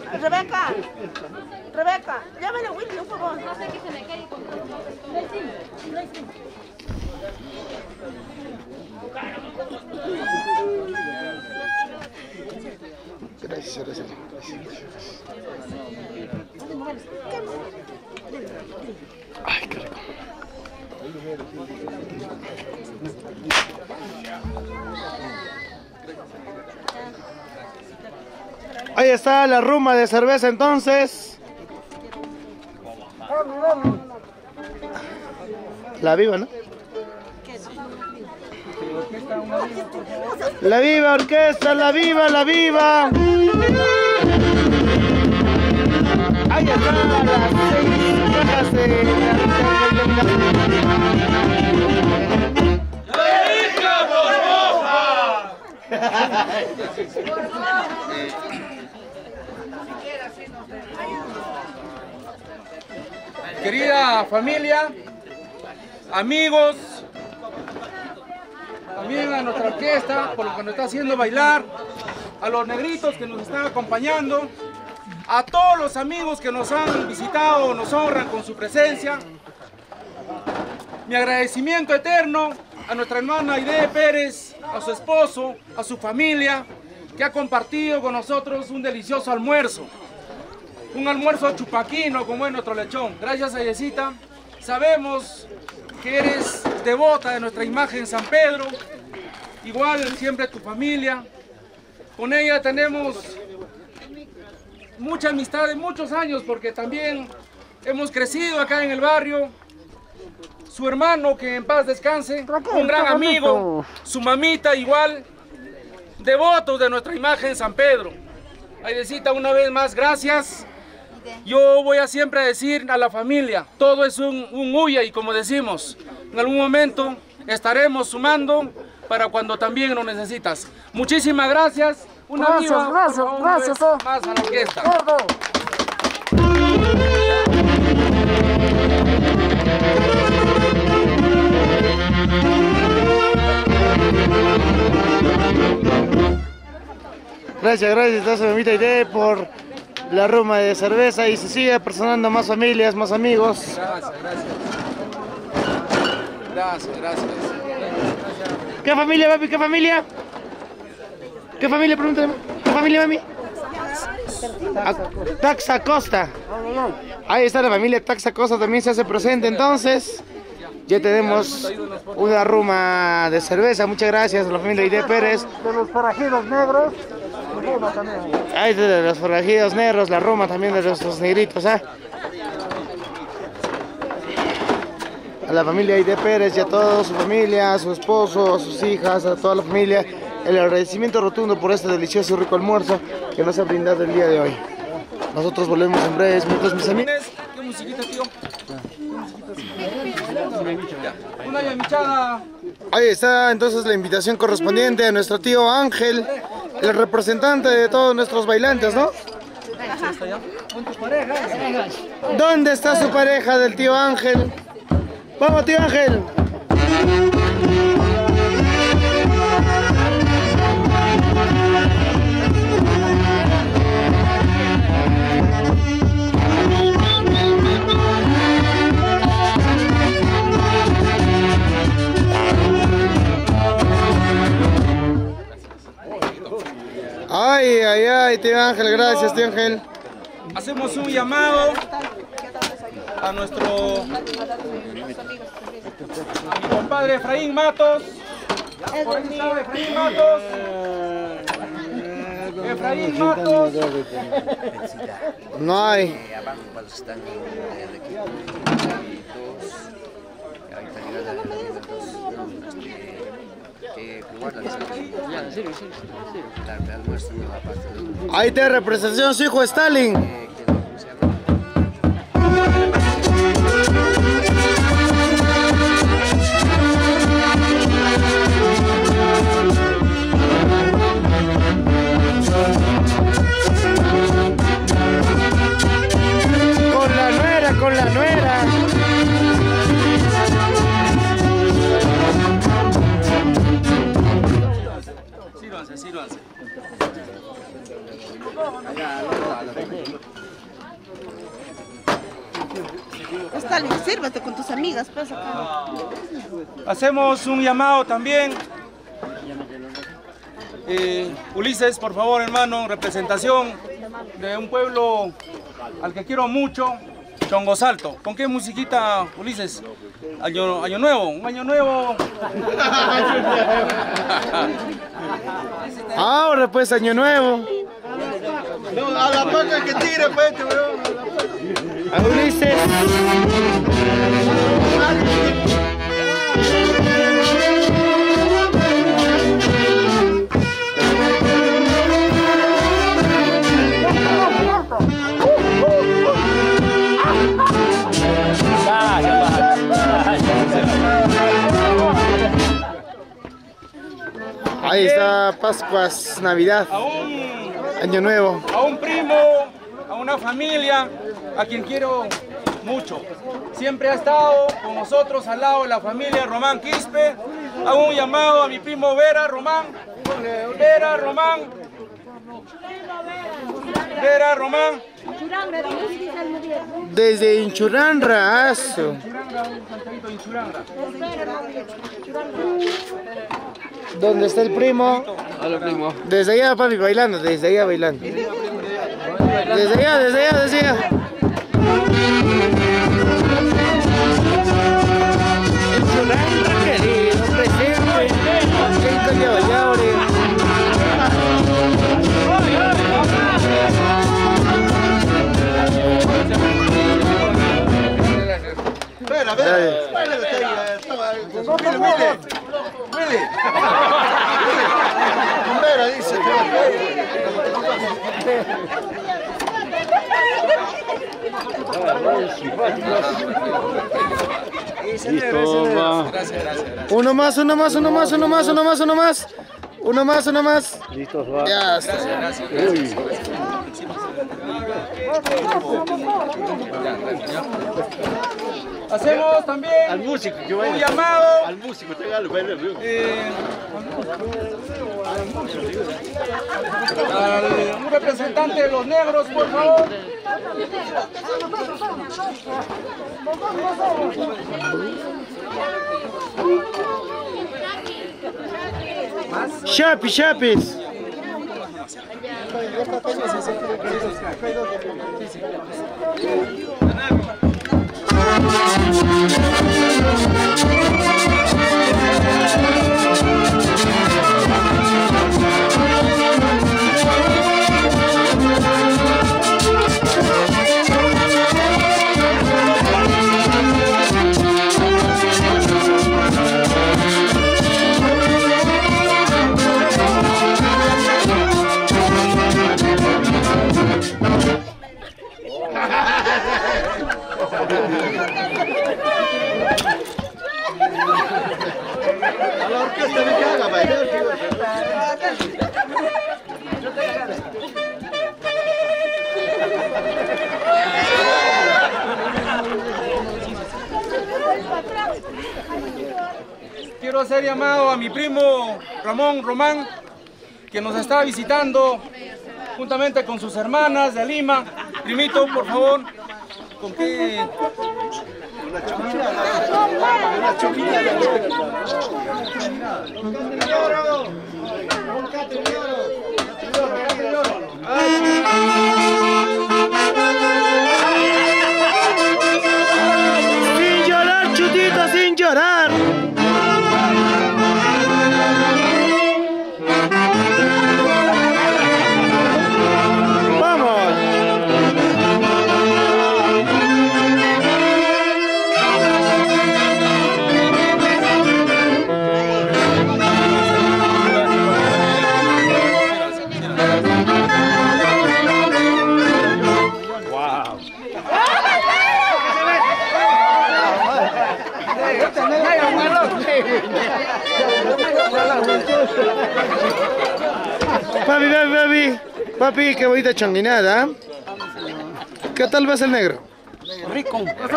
Rebeca, Rebeca, llámale a Willy, un favor. No sé qué se me cae con... Gracias, gracias. Ay, qué rico. Ahí está la ruma de cerveza entonces. La viva, ¿no? La viva orquesta, la viva, la viva. Ahí está las 6 cajas de Querida familia, amigos, también a nuestra orquesta por lo que nos está haciendo bailar, a los negritos que nos están acompañando, a todos los amigos que nos han visitado, nos honran con su presencia. Mi agradecimiento eterno a nuestra hermana Aide Pérez, a su esposo, a su familia, que ha compartido con nosotros un delicioso almuerzo. Un almuerzo chupaquino como es nuestro lechón. Gracias, Aidecita. Sabemos que eres devota de nuestra imagen San Pedro. Igual siempre tu familia. Con ella tenemos mucha amistad de muchos años porque también hemos crecido acá en el barrio. Su hermano, que en paz descanse, un gran amigo. Su mamita igual, devotos de nuestra imagen San Pedro. Aidecita, una vez más, gracias. Yo voy a siempre decir a la familia, todo es un huya y como decimos, en algún momento estaremos sumando para cuando también lo necesitas. Muchísimas gracias. Gracias a la orquesta. Gracias, gracias a mamita Aide por la ruma de cerveza y se sigue personando más familias, más amigos. Gracias, gracias. Gracias, gracias. ¿Qué familia, papi? ¿Qué familia? ¿Qué familia? Pregúntame. ¿Qué familia, mami? Taxa Costa. Ahí está la familia Taxa Costa, también se hace presente entonces. Ya tenemos una ruma de cerveza. Muchas gracias a la familia Aide Pérez. De los forajidos negros. Ahí de los forajidos negros, la ruma también de nuestros negritos, ¿ah? A la familia Aide Pérez y a toda su familia, a su esposo, a sus hijas, a toda la familia, el agradecimiento rotundo por este delicioso y rico almuerzo que nos ha brindado el día de hoy. Nosotros volvemos en breves minutos, mis amigos. ¿Qué musiquita, tío? Una llamichada. Ahí está entonces la invitación correspondiente a nuestro tío Ángel, el representante de todos nuestros bailantes, ¿no? ¿Dónde está su pareja del tío Ángel? ¡Vamos, tío Ángel! Ay, ay, ay, tío Ángel, gracias, tío Ángel. Hacemos un llamado a mi compadre Efraín Matos. Por ahí sabe Efraín Matos. Efraín Matos. No hay. Ahí te representación su hijo Stalin. Con la nuera. Sírvanse. Stalin, sírvete con tus amigas, pues acá. Hacemos un llamado también. Ulises, por favor, hermano, representación de un pueblo al que quiero mucho, Chongosalto. ¿Con qué musiquita, Ulises? Año nuevo, un año nuevo. Ahora pues, año nuevo. No, a la paca que tire, pues, weón. A Ulises. Ahí está Pascuas, Navidad, Año Nuevo. A un primo, a una familia, a quien quiero mucho. Siempre ha estado con nosotros al lado de la familia Román Quispe. Hago un llamado a mi primo Vera Román. Vera Román. Vera Román. Desde Inchurranra, aso. ¿Dónde está el primo? Hola, primo. Desde allá, papi, bailando, desde allá bailando. Desde allá, desde allá, desde allá. Inchurranra, querido, presente. En Callaballaure. Espera, Willy. Con Vera, dice. Uno más. Uno más. Listos, va. Ya está. Hacemos también Al músico, que un vaya. llamado. Al músico, tráigalo, baila, A un representante de los negros, por favor. Chapis. A la orquesta de que haga bailar, Quiero hacer llamado a mi primo Ramón Román, que nos está visitando juntamente con sus hermanas de Lima. Primito, por favor, ¿con qué? Sin llorar, chutito, sin llorar. Vamos. Papi, qué bonita changuinada. ¿Qué tal ves el negro? Rico.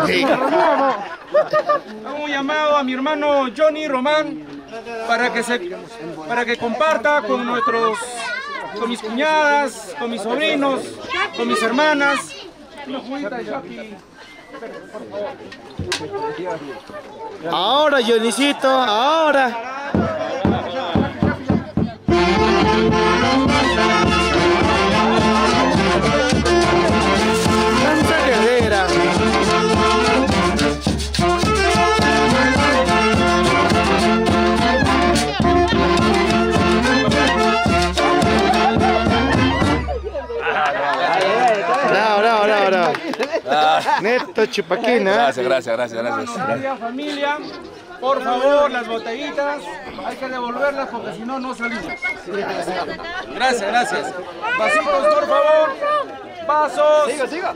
Hago un llamado a mi hermano Johnny Román para que comparta con nuestros con mis cuñadas, con mis sobrinos, con mis hermanas. Una juguita de Chucky. Ahora, Dionisito, ahora. Tanta guerrera. Bravo. Neto Chupaquina. Gracias. Familia, por favor, las botellitas hay que devolverlas porque si no, no salimos. Gracias. Vasitos, por favor. Vasos. Siga.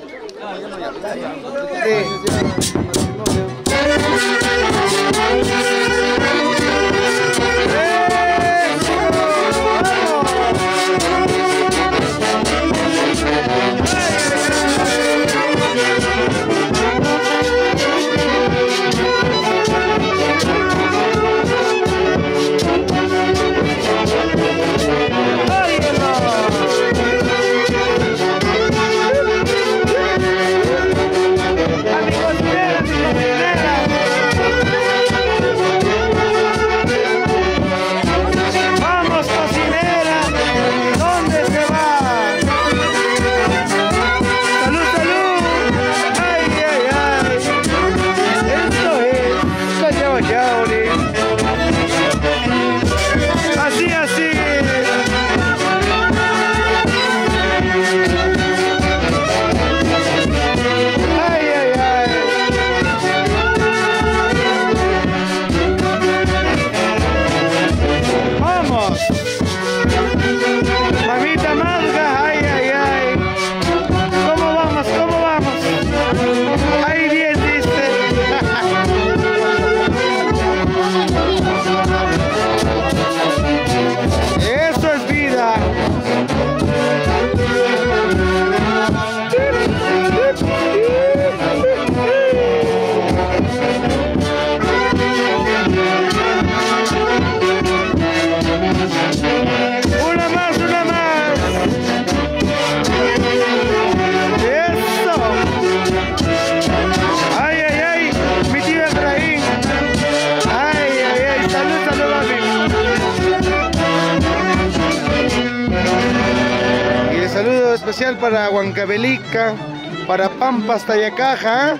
Especial para Huancavelica, para Pampas, Tayacaja.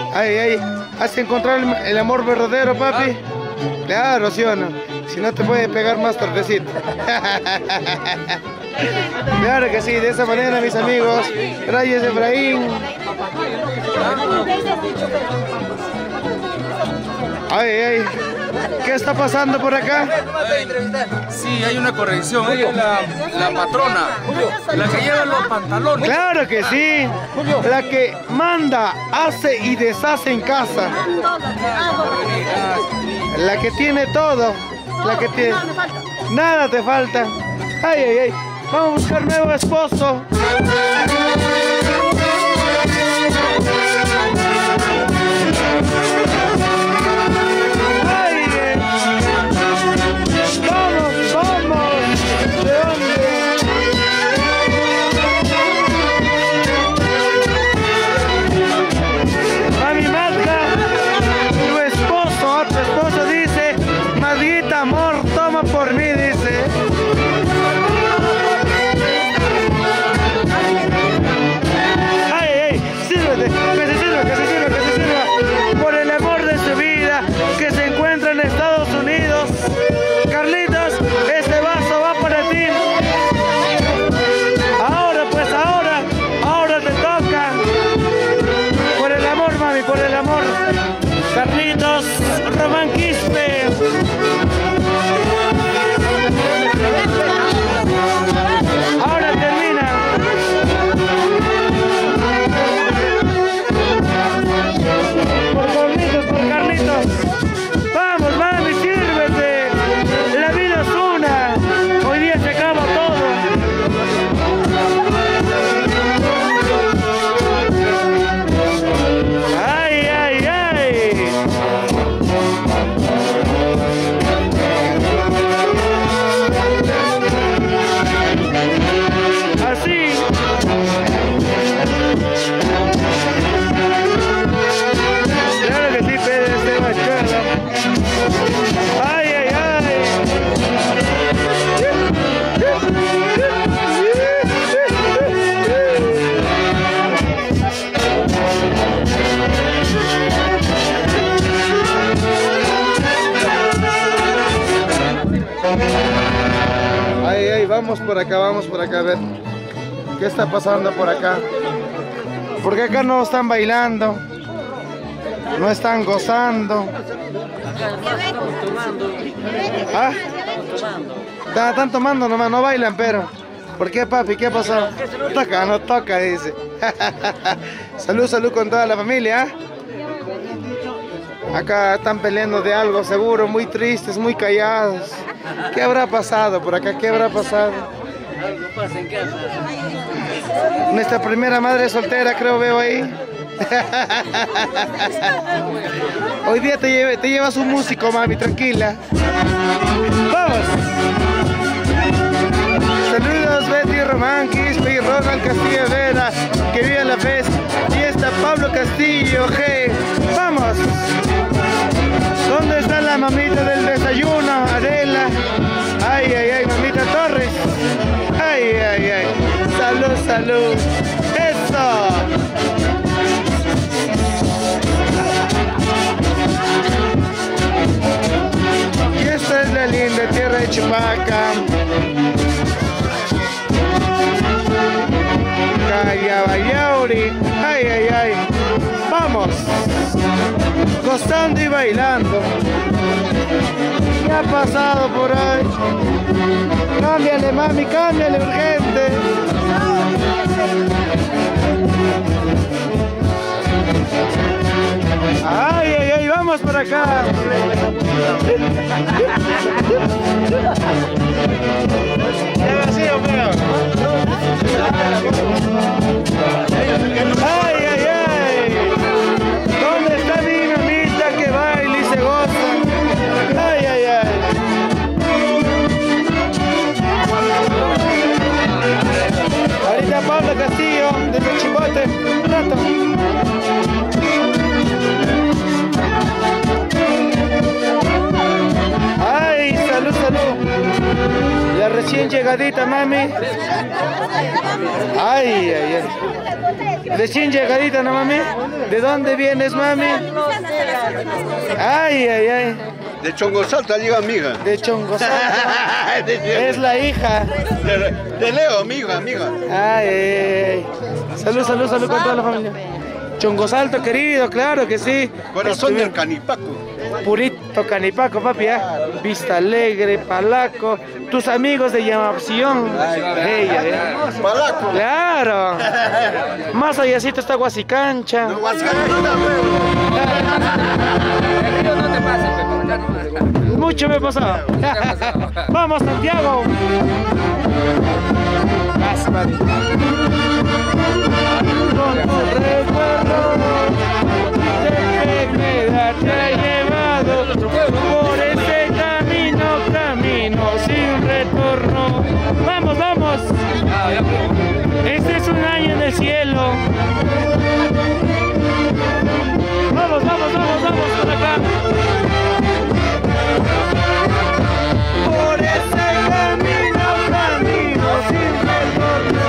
¿Has encontrado el amor verdadero, papi? Claro, ¿sí o no? Si no te puede pegar más tardecito. Claro que sí, de esa manera, mis amigos. Reyes Efraín. ¿Qué está pasando por acá? Sí, hay una corrección. Ella es la patrona, la que lleva los pantalones. Claro que sí, la que manda, hace y deshace en casa. La que tiene todo, la que tiene... Nada te falta. Vamos a buscar nuevo esposo. Por mí, dice. Sírvete, que se sirva. Por el amor de su vida, que se encuentra en Estados Unidos. Carlitos, este vaso va para ti. Ahora te toca. Por el amor, mami, por el amor. Carlitos, Román Quispe. Ahora termina. Por Carlitos. Vamos, mami, sírvete. La vida es una. Hoy día se acaba todo. Ay. vamos por acá, a ver. ¿Qué está pasando por acá? Porque acá no están bailando, no están gozando. ¿Ah? Están tomando nomás, no bailan, pero. ¿Por qué, papi? ¿Qué pasó? Toca, no toca, dice. Salud, salud con toda la familia. Acá están peleando de algo, seguro, muy tristes, muy callados. ¿Qué habrá pasado por acá? ¿Qué habrá pasado? Algo pasa en casa. Nuestra primera madre soltera, creo, veo ahí. Hoy día te llevas un músico, mami, tranquila. ¡Vamos! Saludos, Betty Román, Quispe y Ronald Castillo Vera, que vive la fiesta Pablo Castillo, G. ¡Vamos! ¿Dónde está la mamita del desayuno? Adela. Ay, ay, ay, mamita Torres. Ay, ay, ay. Salud, salud. Eso. Y esta es la linda tierra de Chupaca. Cayabayauri. Ay, ay, ay. Vamos. Gozando y bailando. ¿Qué ha pasado por ahí? Cámbiale, mami, cámbiale, urgente. Ay, ay, ay, vamos por acá. Ya vacío, pero. Ay, ay, ay. ¿Dónde está mi mamita que baila y se goza? Ay, ay, ay. Ahorita Pablo Castillo, desde Chipote, un rato. Ay, salud, salud. La recién llegadita, mami. Ay, ay, ay. Recién llegadita, ¿no, mami? ¿De dónde vienes, mami? Ay, ay, ay. De Chongosalta llega mi hija. De Chongosalta. Es la hija. De Leo, amiga. Ay, ay, ay. Salud, salud, salud con toda la familia. Chongosalto, querido, claro que sí. Corazón del Canipaco. Purito Canipaco, papi, ¿eh? Vista Alegre, Palaco, tus amigos de Llamación. Ella, ¿eh? Palaco. Claro. Más allácito está Guasicancha. No, Guasicancha, No te pases, por acá no. Mucho me pasó. Vamos, Santiago. Vas, papi. Con tu recuerdo de te ha llevado por ese camino sin retorno. Vamos, vamos. Este es un año en el cielo. Vamos, vamos, vamos, vamos por acá. Por ese camino sin retorno.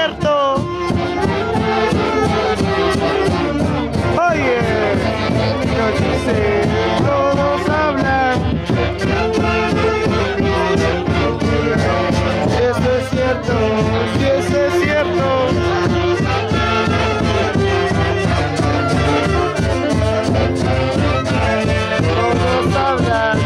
cierto. Oye, no dice, todos hablan. Si eso es cierto, si eso es cierto. Todos hablan.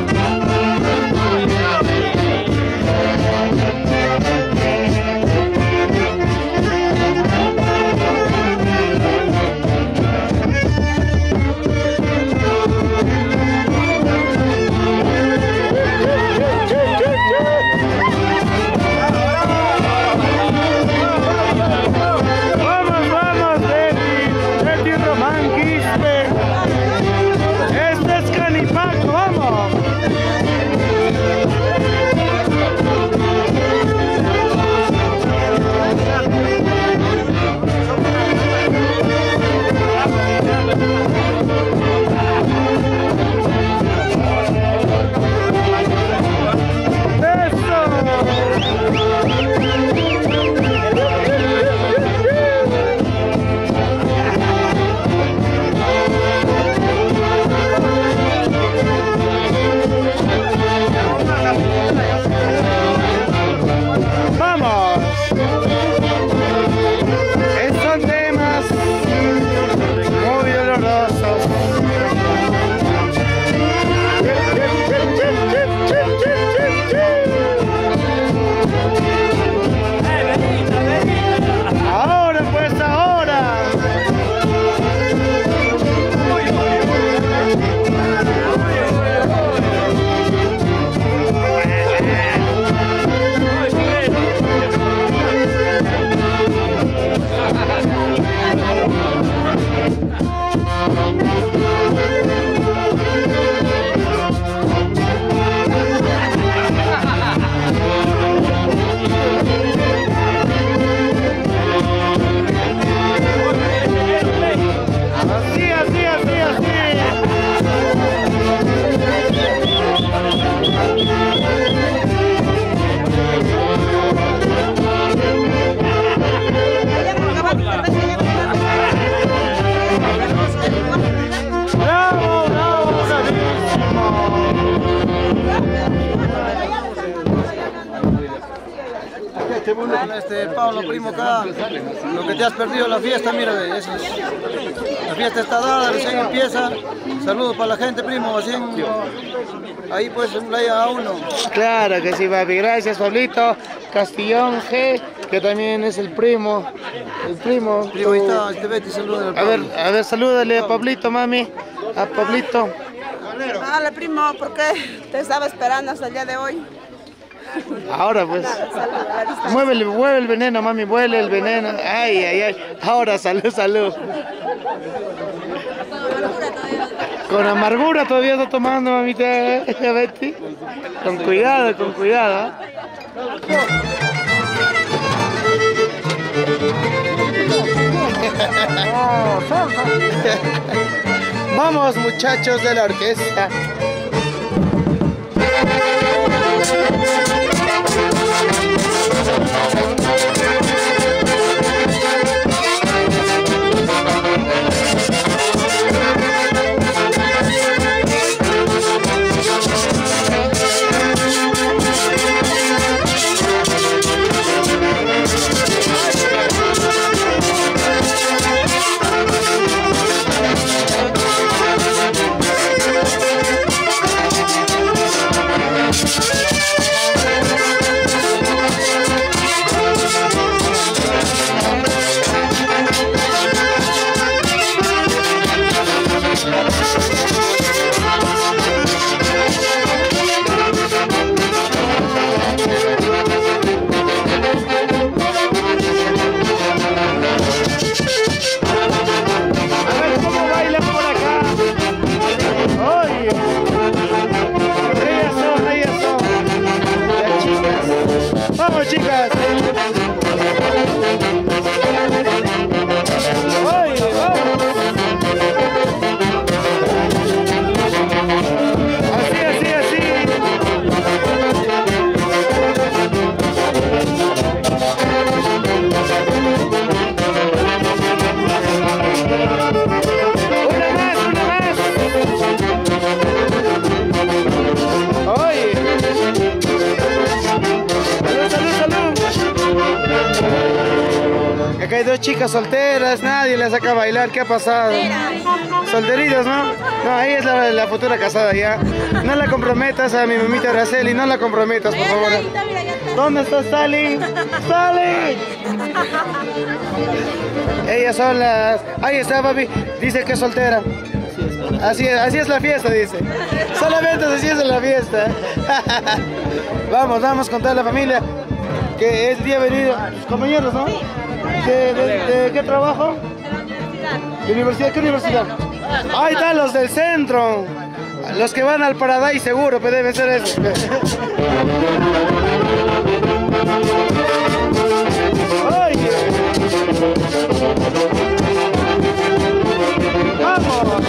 Pablo, primo, acá, lo que te has perdido la fiesta, mira, eso es, la fiesta está dada, recién empieza. Saludos para la gente, primo, así ahí pues un like a uno. Claro que sí, papi, gracias, Pablito. Castillón G, que también es el primo. Primo, ahí está, Betty, saluda. A ver, salúdale a Pablito, mami, a Pablito. Dale, primo, ¿por qué te estaba esperando hasta el día de hoy? Ahora pues, mueve el veneno, mami, mueve el veneno. Ay, ay, ay. Ahora, salud. Con amargura todavía está tomando, mamita Betty. Con cuidado, ¿eh? Vamos, muchachos de la orquesta. Acá hay 2 chicas solteras, nadie les saca a bailar. ¿Qué ha pasado? Solteritos, ¿no? No, ahí es la futura casada ya. No la comprometas a mi mamita Araceli, no la comprometas, por favor. ¿Dónde está Stalin? ¡Stalin! Ellas son las... Ahí está, papi. Dice que es soltera. Así es la fiesta, dice. Solamente así es la fiesta. Vamos con toda la familia. Que es día venido. Sus compañeros, ¿no? ¿De qué trabajo? De la universidad. ¿Qué universidad? Ahí están los del centro. Los que van al Paradise seguro, pero deben ser esos. ¡Ay! ¡Vamos!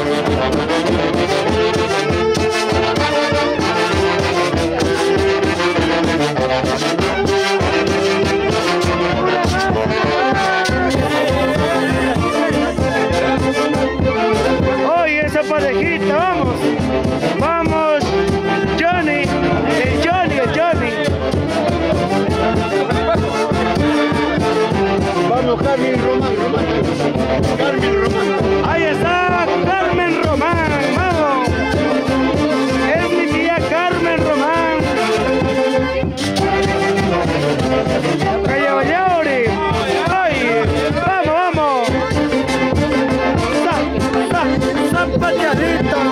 Oye, esa parejita, vamos. Vamos, Johnny. El Johnny. Vamos, Carmen Román. Ahí está Carmen Román, vamos. Es mi tía Carmen Román. Calla Vallauri. Ay, vamos. Zapateadito.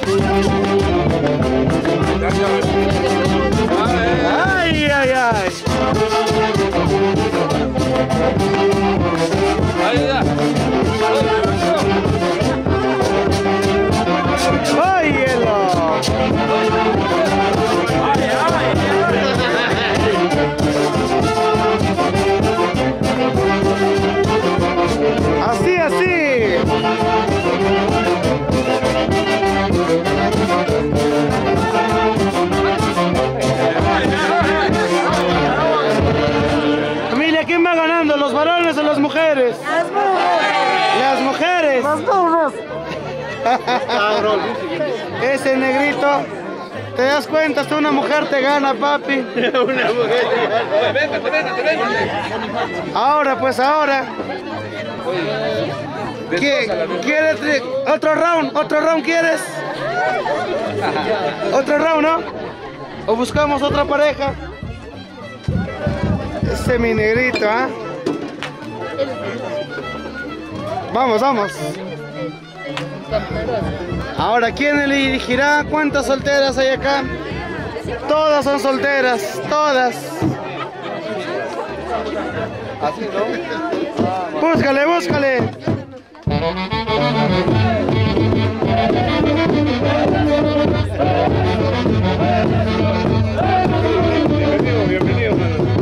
Ay. Así. Familia, ¿quién va ganando? ¿Los varones o las mujeres? Las mujeres. Las burras. Ese negrito, ¿te das cuenta? Hasta una mujer te gana, papi. Una mujer. Ahora. ¿Quieres otro round? ¿Otro round quieres? ¿Otro round, no? ¿O buscamos otra pareja? Ese mi negrito, ¿ah? Vamos. Ahora, ¿quién elegirá? ¿Cuántas solteras hay acá? Todas son solteras, todas. Así, ¿no? Búscale. Bienvenido,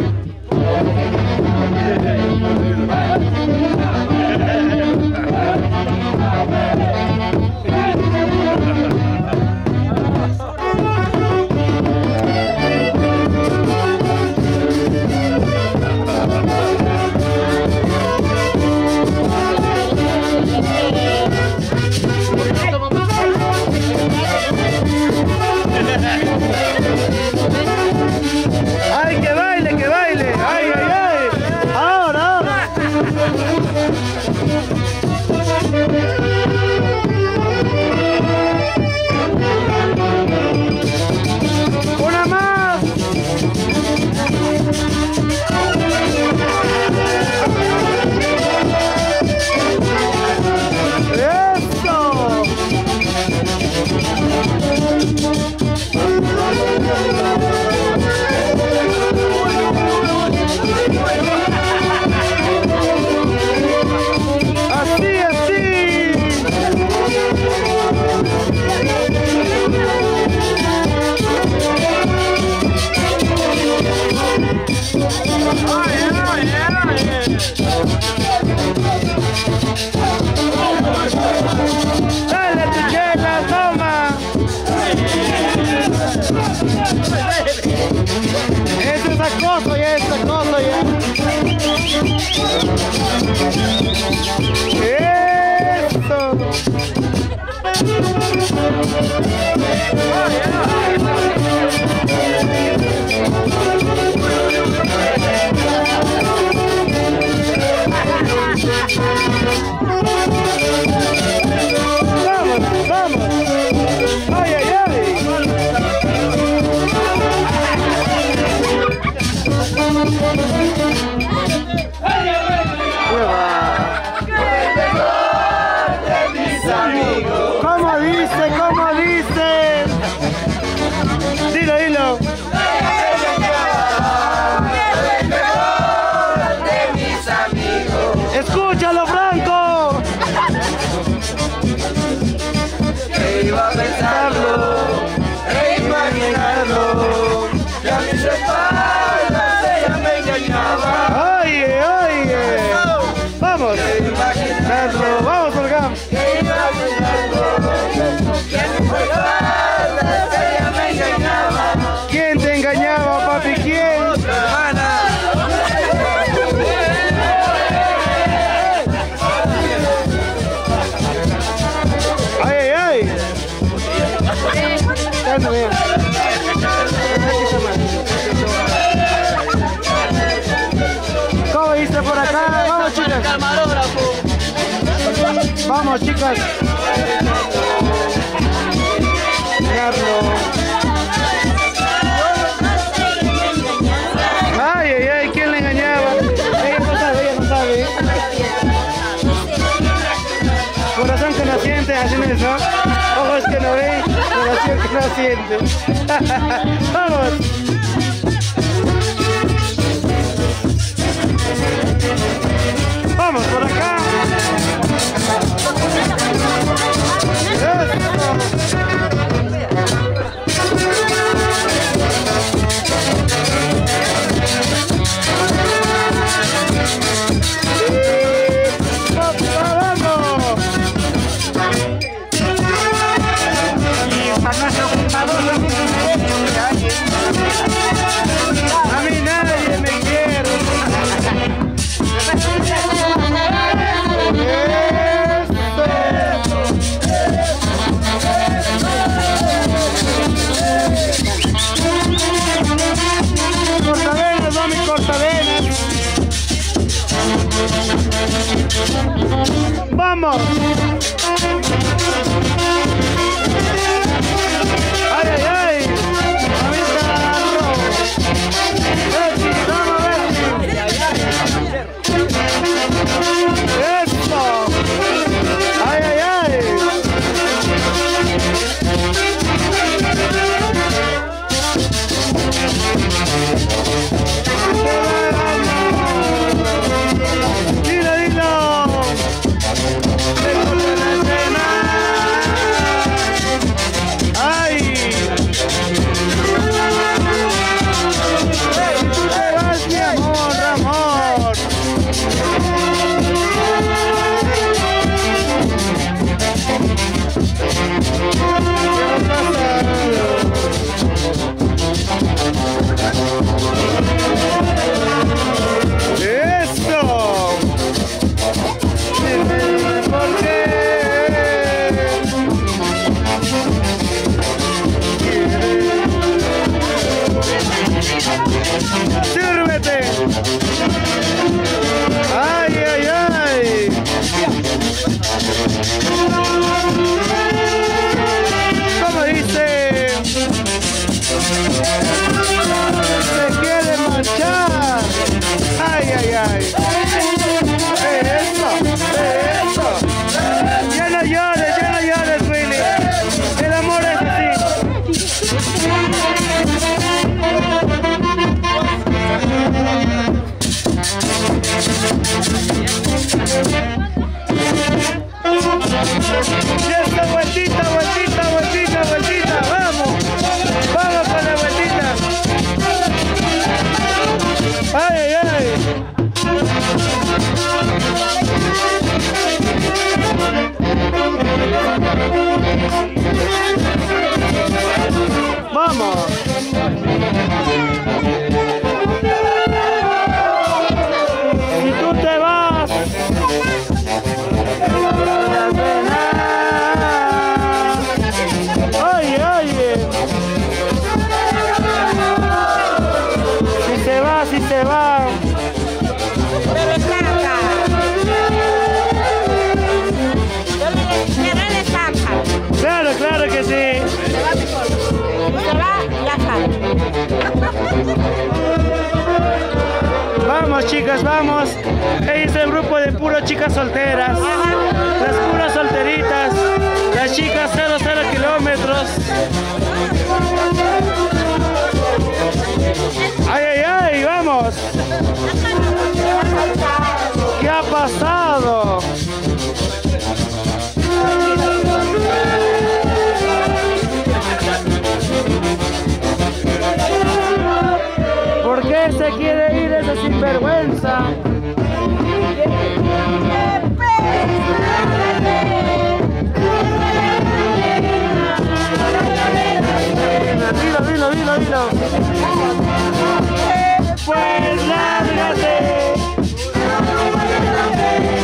¡Ay, que baile! ¡Ay! ¡Ahora! ¡Una más! ¡Eso! ¿Cómo viste por acá? Vamos, chicas. Vamos, chicas. Ay, ay, ay, ¿quién le engañaba? Ella no sabe. Corazón que no siente, así no es, ¿no? Ojos que no ven, corazón que no siente. ¡Vamos! ¡Vamos por acá! A mí nadie me quiere. Cortavenas, mami, cortavenas. ¡Vamos! ¡Ay, ay, ay! ¡Eso! ¡Ay, ay, ay! ¡Dilo, dilo! ¡Se corta la escena! ¡Ay! ¡Tú te vas, mi amor, amor! ¡Eso! Dime por qué. ¡Sírvete! ¡Ay, ay, ay! ¿Cómo dice? Se quiere marchar. ¡Ay, ay, ay! ¡Eso! ¡Eso! Ya no llores, Willy. El amor es así. Y esta vueltita, vueltita, vueltita, vueltita. ¡Vamos! ¡Vamos con la vueltita! ¡Ay, ay, ay! ¡Vamos! Si tú te vas, oye, oye, si se va, claro, claro que sí. Vamos, chicas, vamos. Este es el grupo de puro chicas solteras. Las puras solteritas. Las chicas 0 kilómetros. Ay, ay, ay, vamos. ¿Qué ha pasado? ¿Por qué se quiere ir esa sinvergüenza? Dilo. Pues lárgate.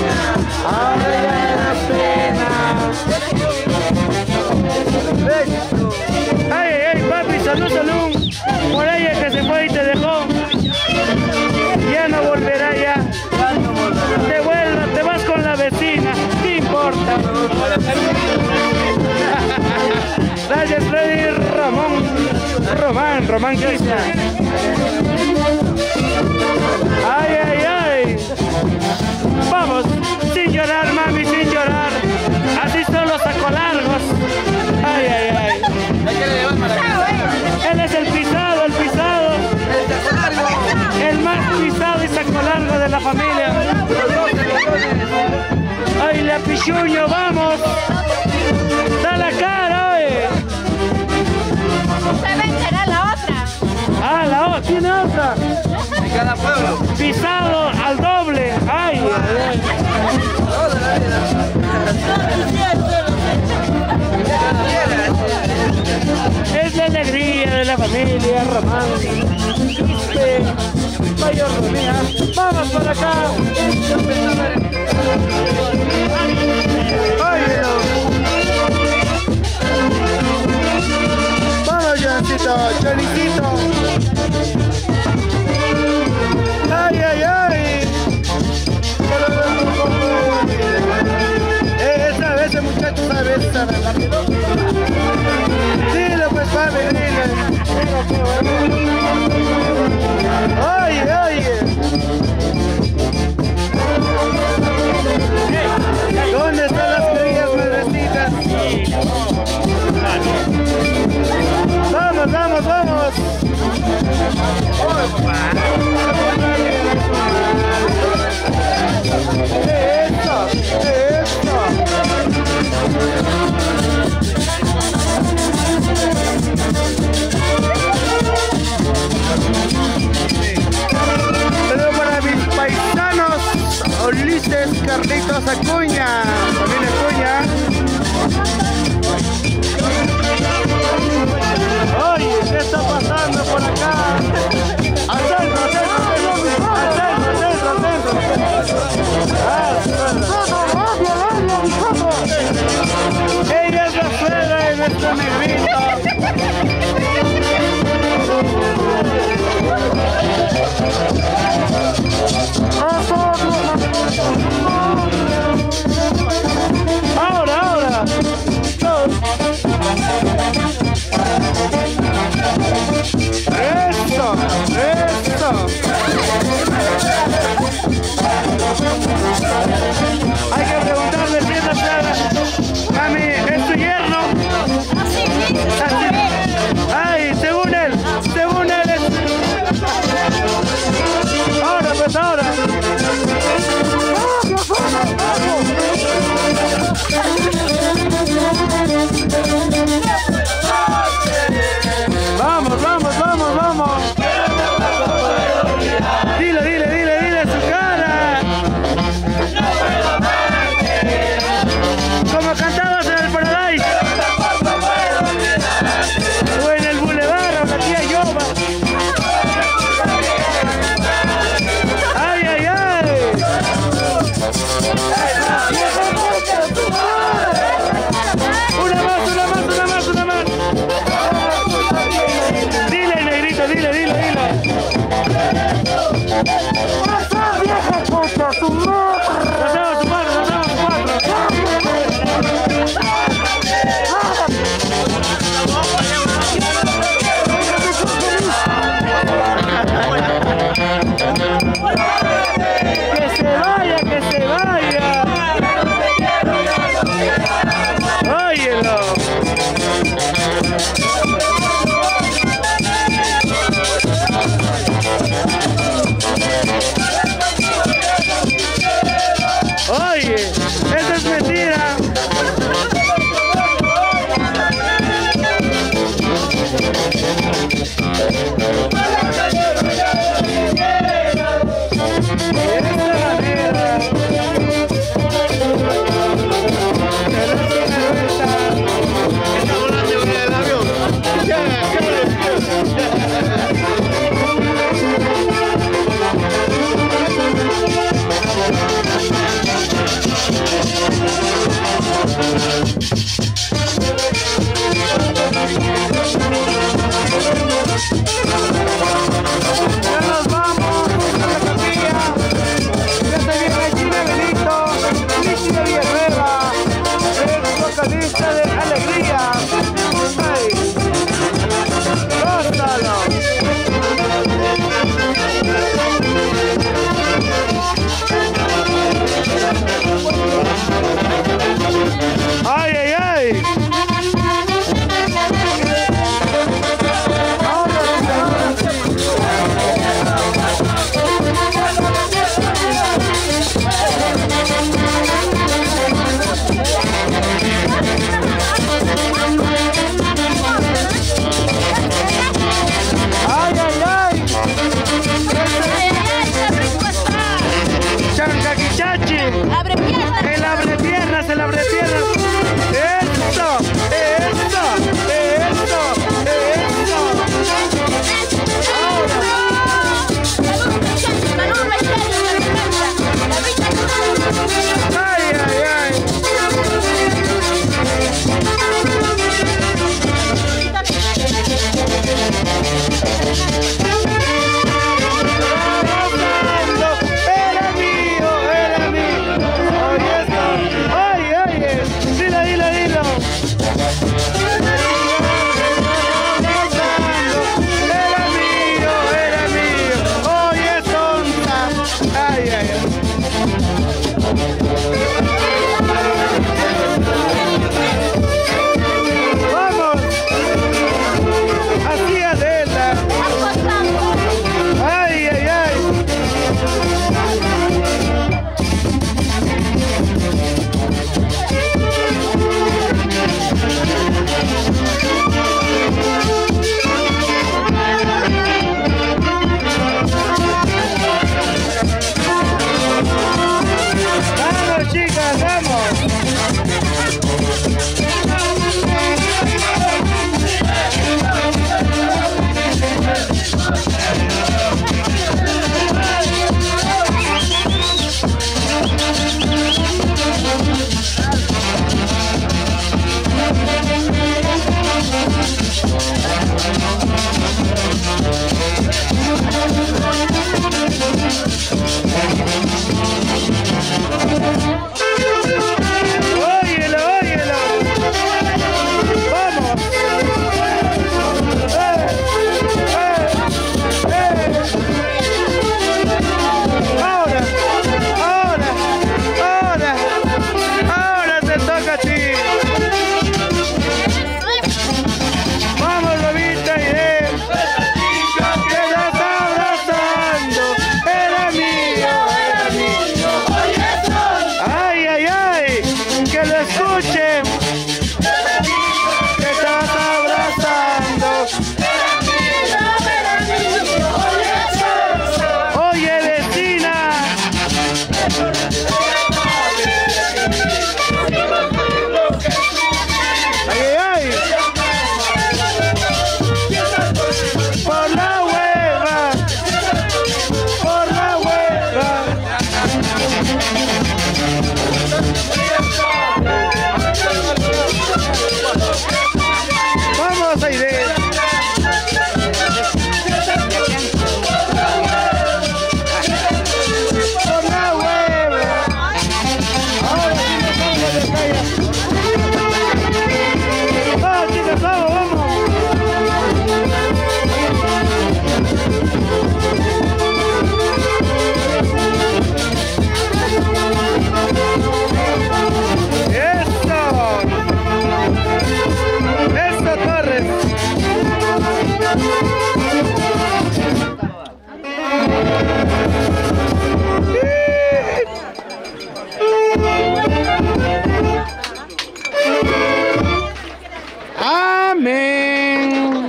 Román Cristian. Ay, ay, ay. Vamos, sin llorar, mami, sin llorar. Así son los sacolargos. Ay, ay, ay. Él es el pisado, el más pisado y sacolargo de la familia. Ay, la pichuño, vamos. Da la cara, oye. Se vencerá la otra. Ah, la otra, tiene otra. En cada pueblo. Pisado al doble. Ay, ay, ay. Es la alegría de la familia, Román. Mayor Romía. Vamos por acá. Vamos, Joancito, Choliquito. Ay, ay, ay. Ese muchacho sabe, dile pues, papi, dile. Oye, oye. ¿Dónde están las queridas madrecitas? Vamos, vamos, vamos. Esto, esto. Saludos para mis paisanos, Ulises, Carlitos Acuña, familia Acuña. Oye, ¿qué está pasando por acá? Al centro, al centro, al centro, al centro, al centro. Ella es la suegra de nuestro negrito. Ahora, ahora. Eso, eso. Hay que preguntarle si es la plaga. Mami, ¿es tu yerno? Ay, según él es... Ahora, pues ahora. Vamos, vamos, vamos, vamos. Dile, dile, dile, dile su cara. Como cantabas en el Paradise. O en el Boulevard, o la tía Yoba. Ay, ay, ay. Una más, una más, una más, una más. Dile, negrito, dile, dile, dile. ¡Pasa, vieja puta, tu madre! ¡Pasamos tu madre, pasamos tu cuatro! ¡Que se vaya, que se vaya! ¡Óyelo! ay. Abre piernas. El abre piernas, el abre piernas. Eso, eso, eso, eso. Ahora. Ay, ay, ay. Era mío, era mío. Oye esto, oye, oye. Dilo, dilo, dilo. Era mío, oye tonta. Ay, ay, ay. Vamos. Así Adela. Ay, ay, ay. Vamos, chicas, vamos. Óyelo, óyelo. Vamos. Ahora, ahora, ahora, ahora te toca a ti. Vamos, Lobita, y que la está abrazando. Era mío, era mío. Ay, ay, ay, que lo escuchen. Que estás abrazando. Oye, vecina. Ay, ay, ay. Por la hueva. Por la hueva. Vamos, Aide. Por la hueva. Ahora sí nos vamos de calle. Vamos, chicas, vamos, vamos. Eso, Torres. Amén.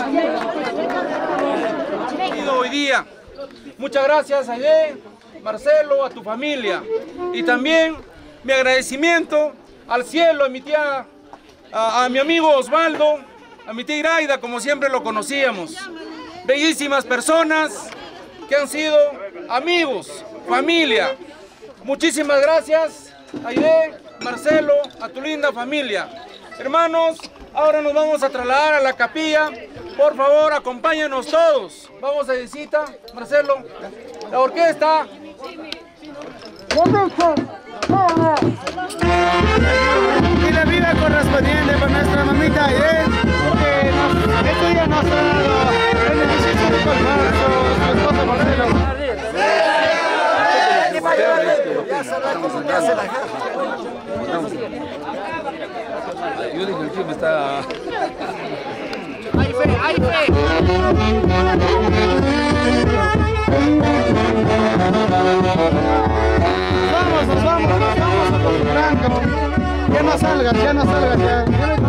Hoy día. Muchas gracias, Aide, Marcelo, a tu familia. Y también mi agradecimiento al cielo, a mi tía, a mi amigo Osvaldo, a mi tía Iraida, como siempre lo conocíamos. Bellísimas personas que han sido amigos, familia. Muchísimas gracias, Aide, Marcelo, a tu linda familia. Hermanos, ahora nos vamos a trasladar a la capilla. Por favor, acompáñenos todos. Vamos a visita, Marcelo, la orquesta. Y la vida correspondiente por nuestra mamita Aide, que este día nos ha dado el beneficio de colmarzo, su esposo Marcelo. Yo dije, el tío me está... ¡Hay fe, hay fe! Nos vamos acostumbrando. Ya no salgas, ya.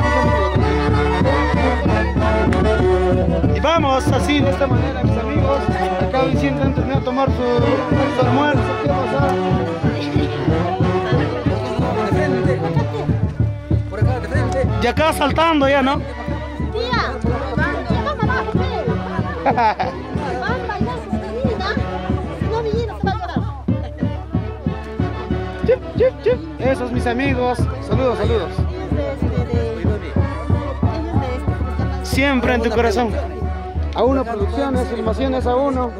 Y vamos así, de esta manera, mis amigos. Acá Vicente han terminado de tomar su almuerzo. ¿Qué pasa? Ya acá saltando ya, ¿no? Tía, vamos abajo, van bailar sus meninas. Si no vinieron, se va a llorar. Chup, chup, chup. Esos mis amigos. Saludos, saludos. Siempre en tu corazón. A uno producciones, filmaciones a uno.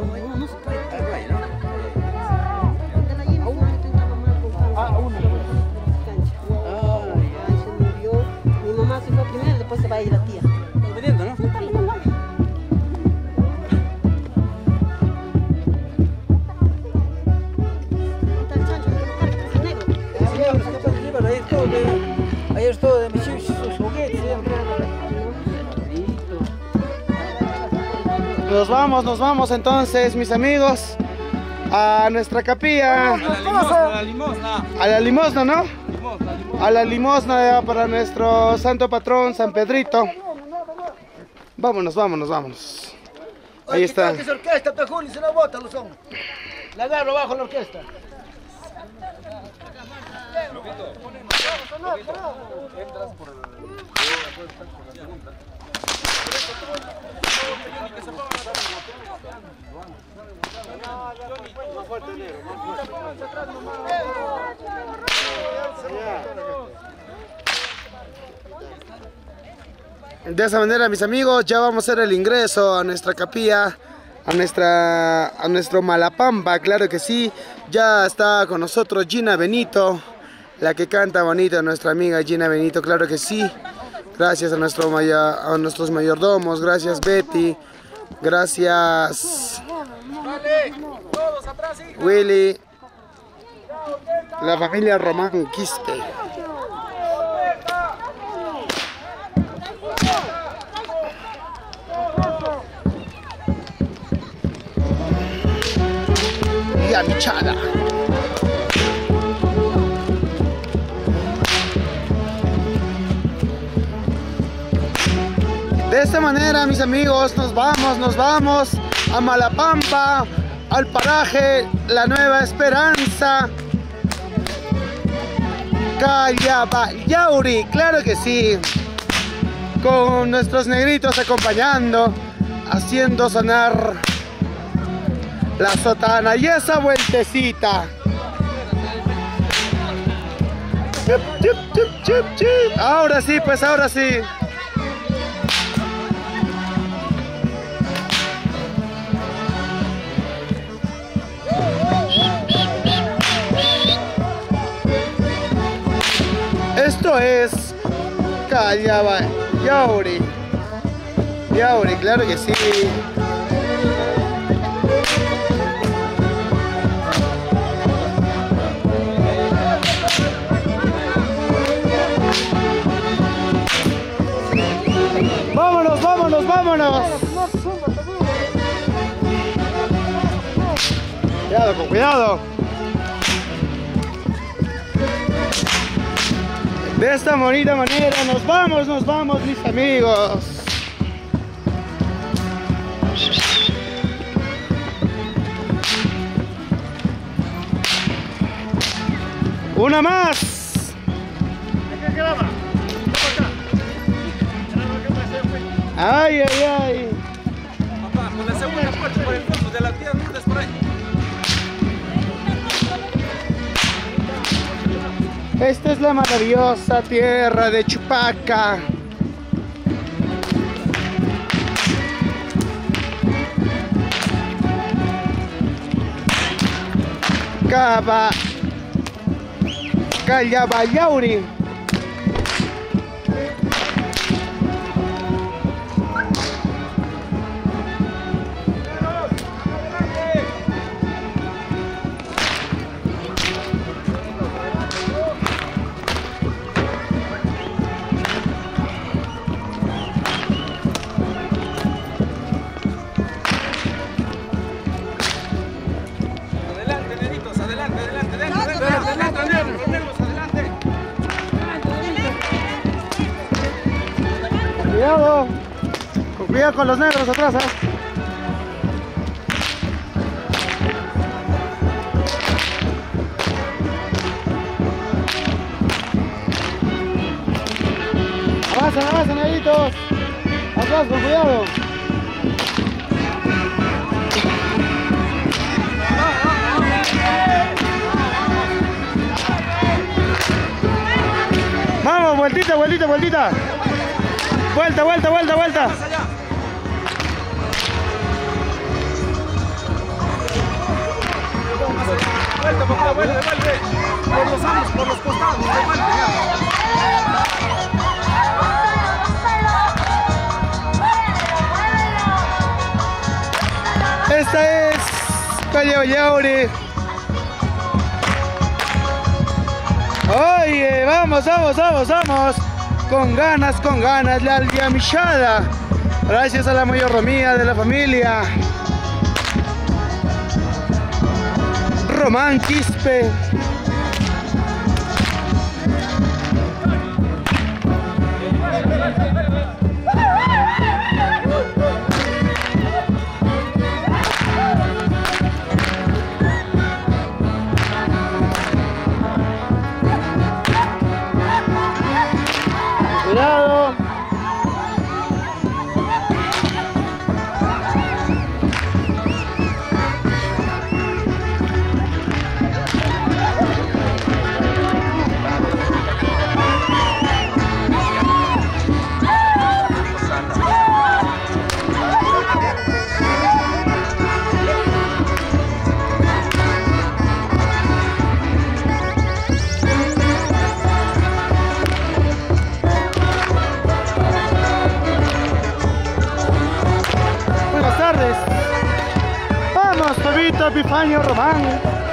Mi mamá se fue primero, después se va a ir la tía. Obediente, ¿no? Ahí es todo de mis sus juguetes. Nos vamos entonces, mis amigos, a nuestra capilla. A la limosna. A la limosna, ¿no? Limosna. A la limosna para nuestro santo patrón, San Pedrito. Vámonos. Ahí está. ¿Qué es orquesta, Pejuli? Se la bota los hombres. La agarro abajo la orquesta. De esa manera, mis amigos, ya vamos a hacer el ingreso a nuestra capilla, a nuestro Malapampa, claro que sí. Ya está con nosotros Gina Benito, la que canta bonito, nuestra amiga Gina Benito, claro que sí. Gracias a nuestros mayordomos, gracias Betty, gracias Willy, la familia Román Quispe. Y a Michada. De esta manera, mis amigos, nos vamos a Malapampa, al paraje La Nueva Esperanza, Callabayauri, claro que sí, con nuestros negritos acompañando, haciendo sonar la sotana y esa vueltecita. Chup, chup, chup, chup, chup. Ahora sí, pues ahora sí. Esto es Callabayauri. Yauri, claro que sí. Vámonos. Cuidado, con cuidado. De esta bonita manera nos vamos, mis amigos. Una más. Ay. Papá, por la segunda puerta, por el fondo de la tía Lourdes, por ahí. Esta es la maravillosa tierra de Chupaca. Callabayauri. Cuidado con los negros atrás, Avanza, negritos. Atrás, con cuidado. Vamos, vueltita. Vuelta. Vuelve. Por los costados, devuelve ya. Esta es Calle Vallaure. Oye, vamos. Con ganas, la aldiamillada. Gracias a la mayordomía de la familia. Román Quispe. Cuidado. Vamos, Fabito Epifanio Román.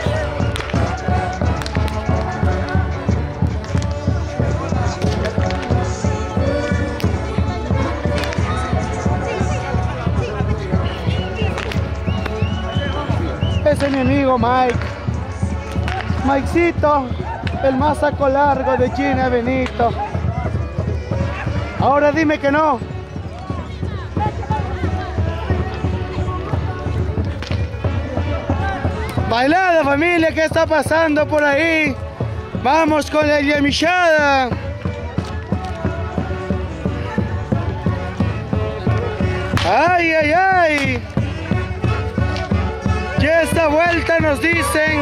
Ese es mi amigo Mike. Mikecito, el más saco largo de Gina Benito. Ahora dime que no. Bailada, familia, ¿qué está pasando por ahí? Vamos con la llamillada. Ay. Ya esta vuelta nos dicen.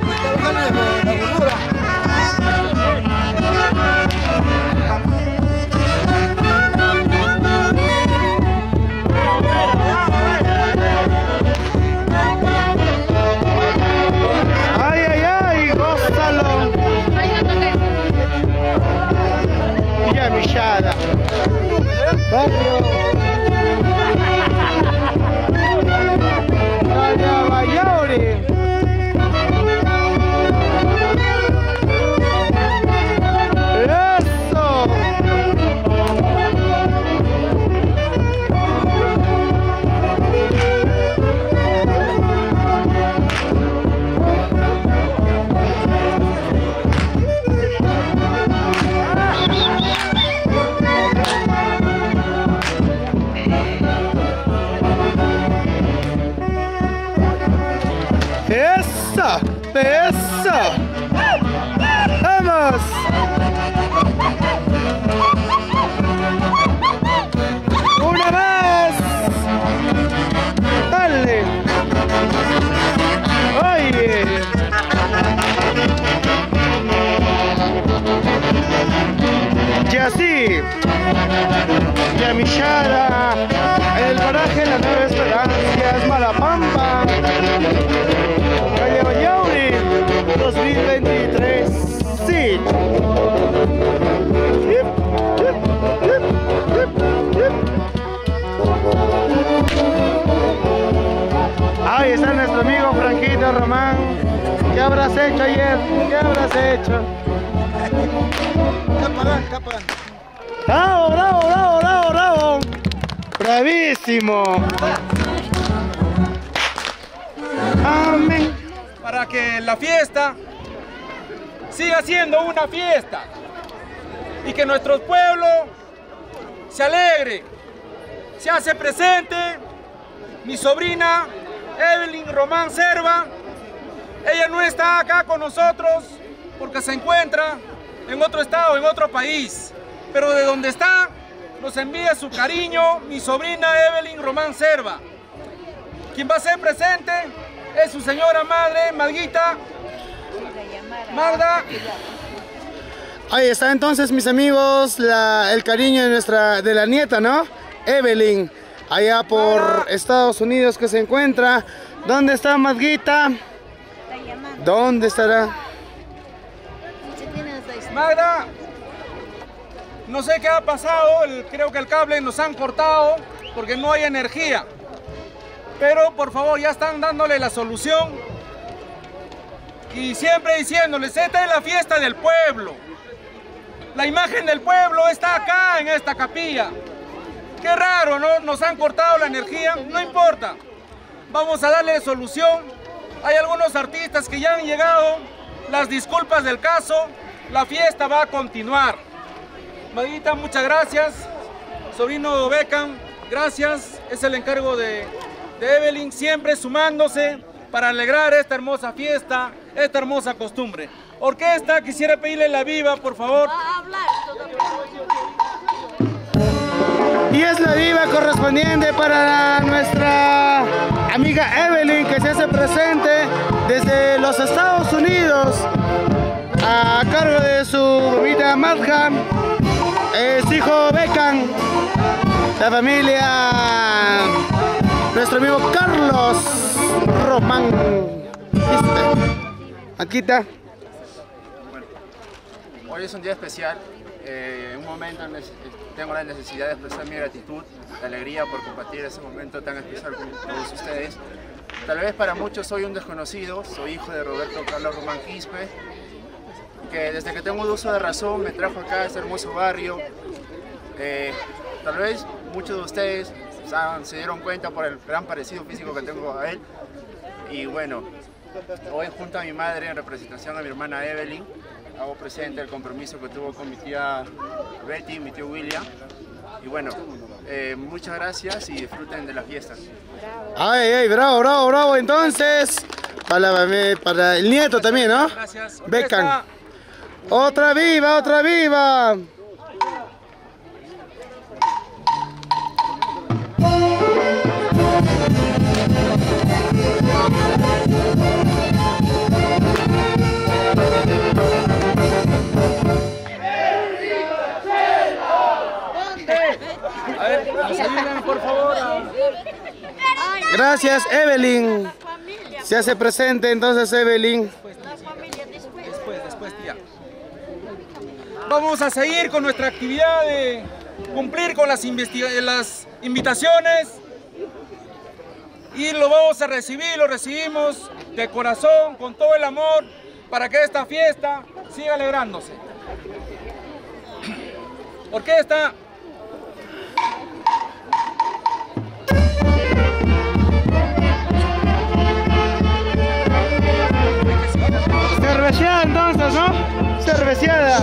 Gózalo. Llamillada. Calle Vallaure. Eso. Eso. Vamos. Una más. Dale. Oye. Y así. Llamillada. En el paraje La Nueva Esperanza, Malapampa. Calle Vallaure 2023. Sí. Ahí está nuestro amigo Franquito Román. ¿Qué habrás hecho ayer? ¿Qué habrás hecho? Capan. Bravo. Bravísimo. Amén. Para que la fiesta siga siendo una fiesta y que nuestro pueblo se alegre. Se hace presente mi sobrina Evelyn Román Serva. Ella no está acá con nosotros porque se encuentra en otro estado, en otro país, pero de donde está nos envía su cariño mi sobrina Evelyn Román Serva. Quien va a ser presente es su señora madre, Magda. Ahí está entonces, mis amigos, el cariño de la nieta, ¿no? Evelyn, allá por Estados Unidos que se encuentra. ¿Dónde está Magda? ¿Dónde estará? Magda, no sé qué ha pasado, creo que el cable nos han cortado porque no hay energía. Pero por favor, ya están dándole la solución. Y siempre diciéndoles, esta es la fiesta del pueblo. La imagen del pueblo está acá en esta capilla. Qué raro, ¿no? Nos han cortado la energía, no importa. Vamos a darle solución. Hay algunos artistas que ya han llegado. Las disculpas del caso. La fiesta va a continuar. Maguita, muchas gracias. Sobrino Beckham, gracias. Es el encargo de Evelyn, siempre sumándose para alegrar esta hermosa fiesta, esta hermosa costumbre. Orquesta, quisiera pedirle la viva, por favor. Y es la viva correspondiente para nuestra amiga Evelyn, que se hace presente desde los Estados Unidos a cargo de su mamita Magda, su hijo Beckham, la familia, nuestro amigo Carlos Román. Aquí está. Hoy es un día especial. En un momento tengo la necesidad de expresar mi gratitud, la alegría por compartir ese momento tan especial con todos ustedes. Tal vez para muchos soy un desconocido, soy hijo de Roberto Carlos Román Quispe, que desde que tengo uso de razón me trajo acá a este hermoso barrio. Tal vez muchos de ustedes se dieron cuenta por el gran parecido físico que tengo a él. Y bueno, hoy junto a mi madre, en representación a mi hermana Evelyn, hago presente el compromiso que tuvo con mi tía Betty, mi tío William. Y bueno, muchas gracias y disfruten de la fiesta. Ay, ay, bravo, bravo, bravo. Entonces, para el nieto también, ¿no? Gracias. Beckham. Otra viva, otra viva. A ver, nos ayudan por favor. Gracias, Evelyn. Se hace presente entonces Evelyn. Después, tía. Vamos a seguir con nuestra actividad de cumplir con las invitaciones. Y lo vamos a recibir, lo recibimos de corazón, con todo el amor, para que esta fiesta siga alegrándose. Orquesta. Cerveceada entonces, ¿no? Cerveceada.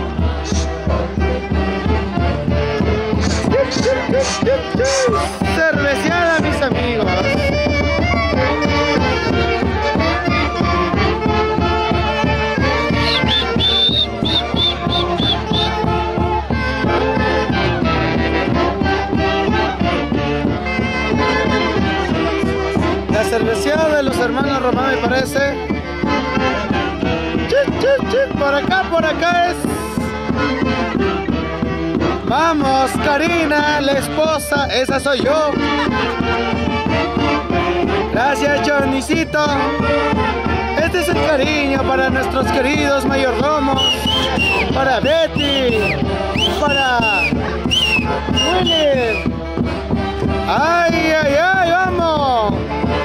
Cerveceada, mis amigos. La cerveceada de los hermanos Román, me parece. Por acá es. Vamos, Karina, la esposa, esa soy yo. Gracias, Chornicito. Este es el cariño para nuestros queridos mayordomos, para Betty, para Willy. ¡Ay, ay, ay! ¡Vamos!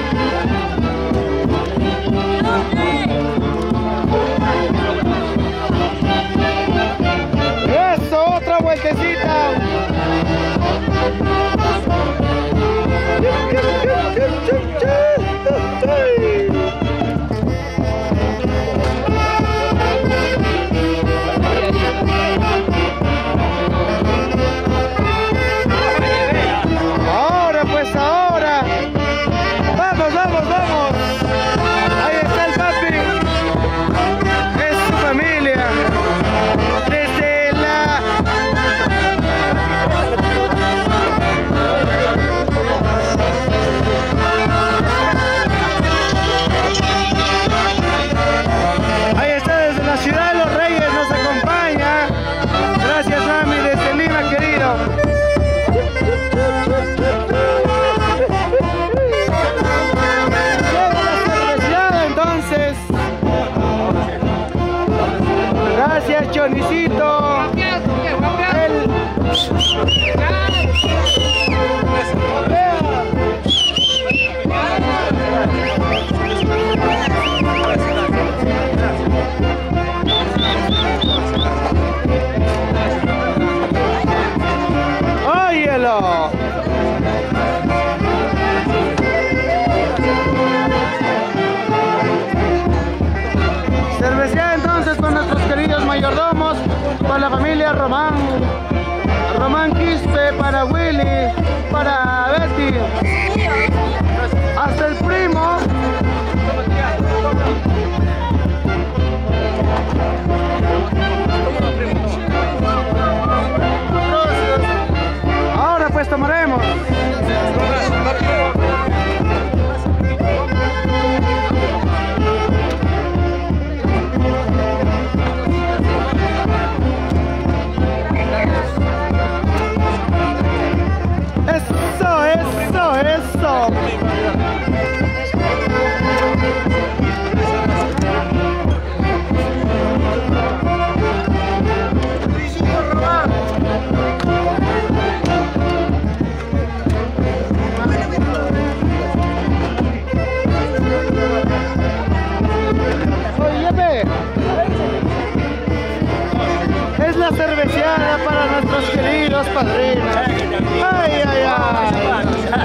¡Eso! ¡Otra vueltecita! Ahora, pues ahora. Gracias, Chonicito. ¡Óyelo! Cerveceada entonces con nuestros queridos mayordomos, para la familia Román Quispe, para Willy, para Betty, hasta el primo. Ahora pues tomaremos. Eso. Óyeme, es la cerveceada para nuestros queridos padrinos. Ay, ay, ay.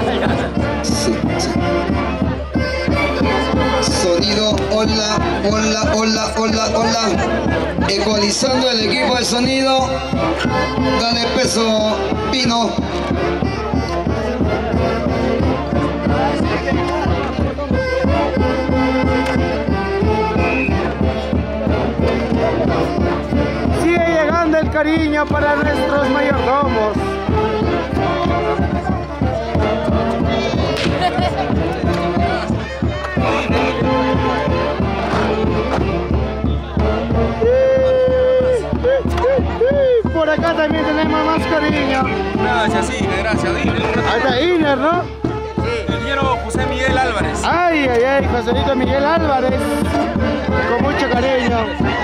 Sonido, hola, hola, hola, hola, hola. Ecualizando el equipo de sonido. Dale peso, Pino. Sigue llegando el cariño para nuestros mayordomos. Por acá también tenemos más cariño. Gracias, Iner, gracias, Iner. Ahí está Iner, ¿no? Sí, el quiero José Miguel Álvarez. Ay, ay, ay, Joselito Miguel Álvarez. Con mucho cariño.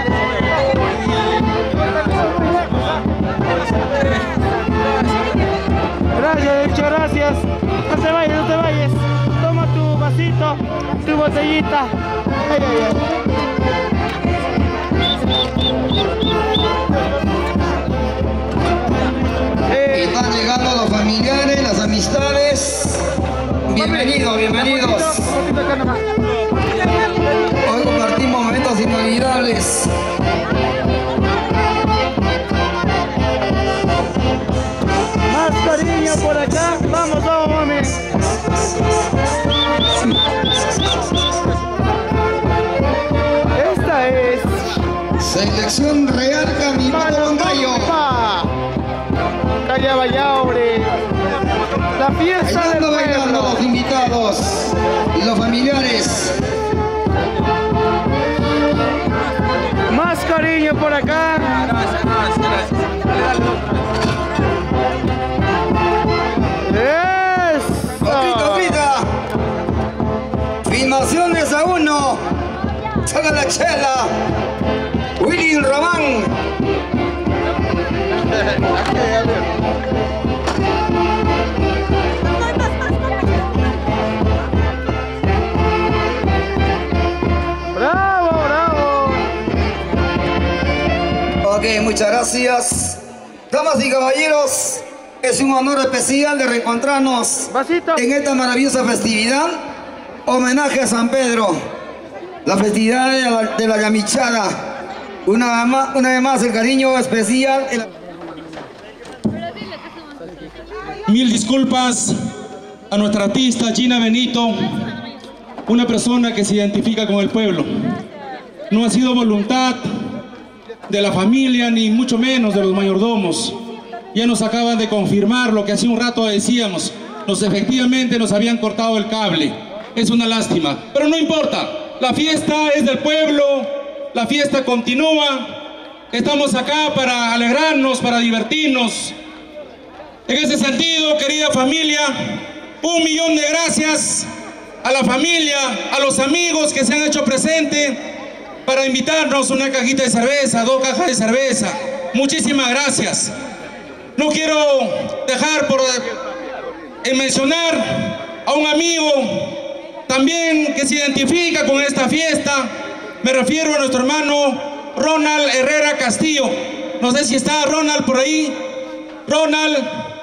Gracias, muchas gracias. No te vayas, no te vayas. Toma tu vasito, tu botellita. Ay, ay, ay. Están llegando los familiares, las amistades. Bienvenidos, bienvenidos. Hoy compartimos momentos inolvidables. Más cariño por acá. Vamos, vamos, mami. Esta es Selección Real Caminado Moncayo. Calle Vallaure. La fiesta del pueblo. Los invitados y los familiares. Más cariño por acá. Copita, pita. Filmaciones a uno. Saca la chela. Willy Román. Bravo, bravo. Ok, muchas gracias. Damas y caballeros, es un honor especial de reencontrarnos en esta maravillosa festividad. Homenaje a San Pedro, la festividad de la Yamichada. Una vez más el cariño especial. Mil disculpas a nuestra artista Gina Benito, una persona que se identifica con el pueblo. No ha sido voluntad de la familia, ni mucho menos de los mayordomos. Ya nos acaban de confirmar lo que hace un rato decíamos. Efectivamente nos habían cortado el cable. Es una lástima, pero no importa. La fiesta es del pueblo, la fiesta continúa. Estamos acá para alegrarnos, para divertirnos. En ese sentido, querida familia, 1 millón de gracias a la familia, a los amigos que se han hecho presentes. para invitarnos una cajita de cerveza, 2 cajas de cerveza. Muchísimas gracias. No quiero dejar en mencionar a un amigo también que se identifica con esta fiesta. Me refiero a nuestro hermano Ronald Herrera Castillo. No sé si está Ronald por ahí. Ronald,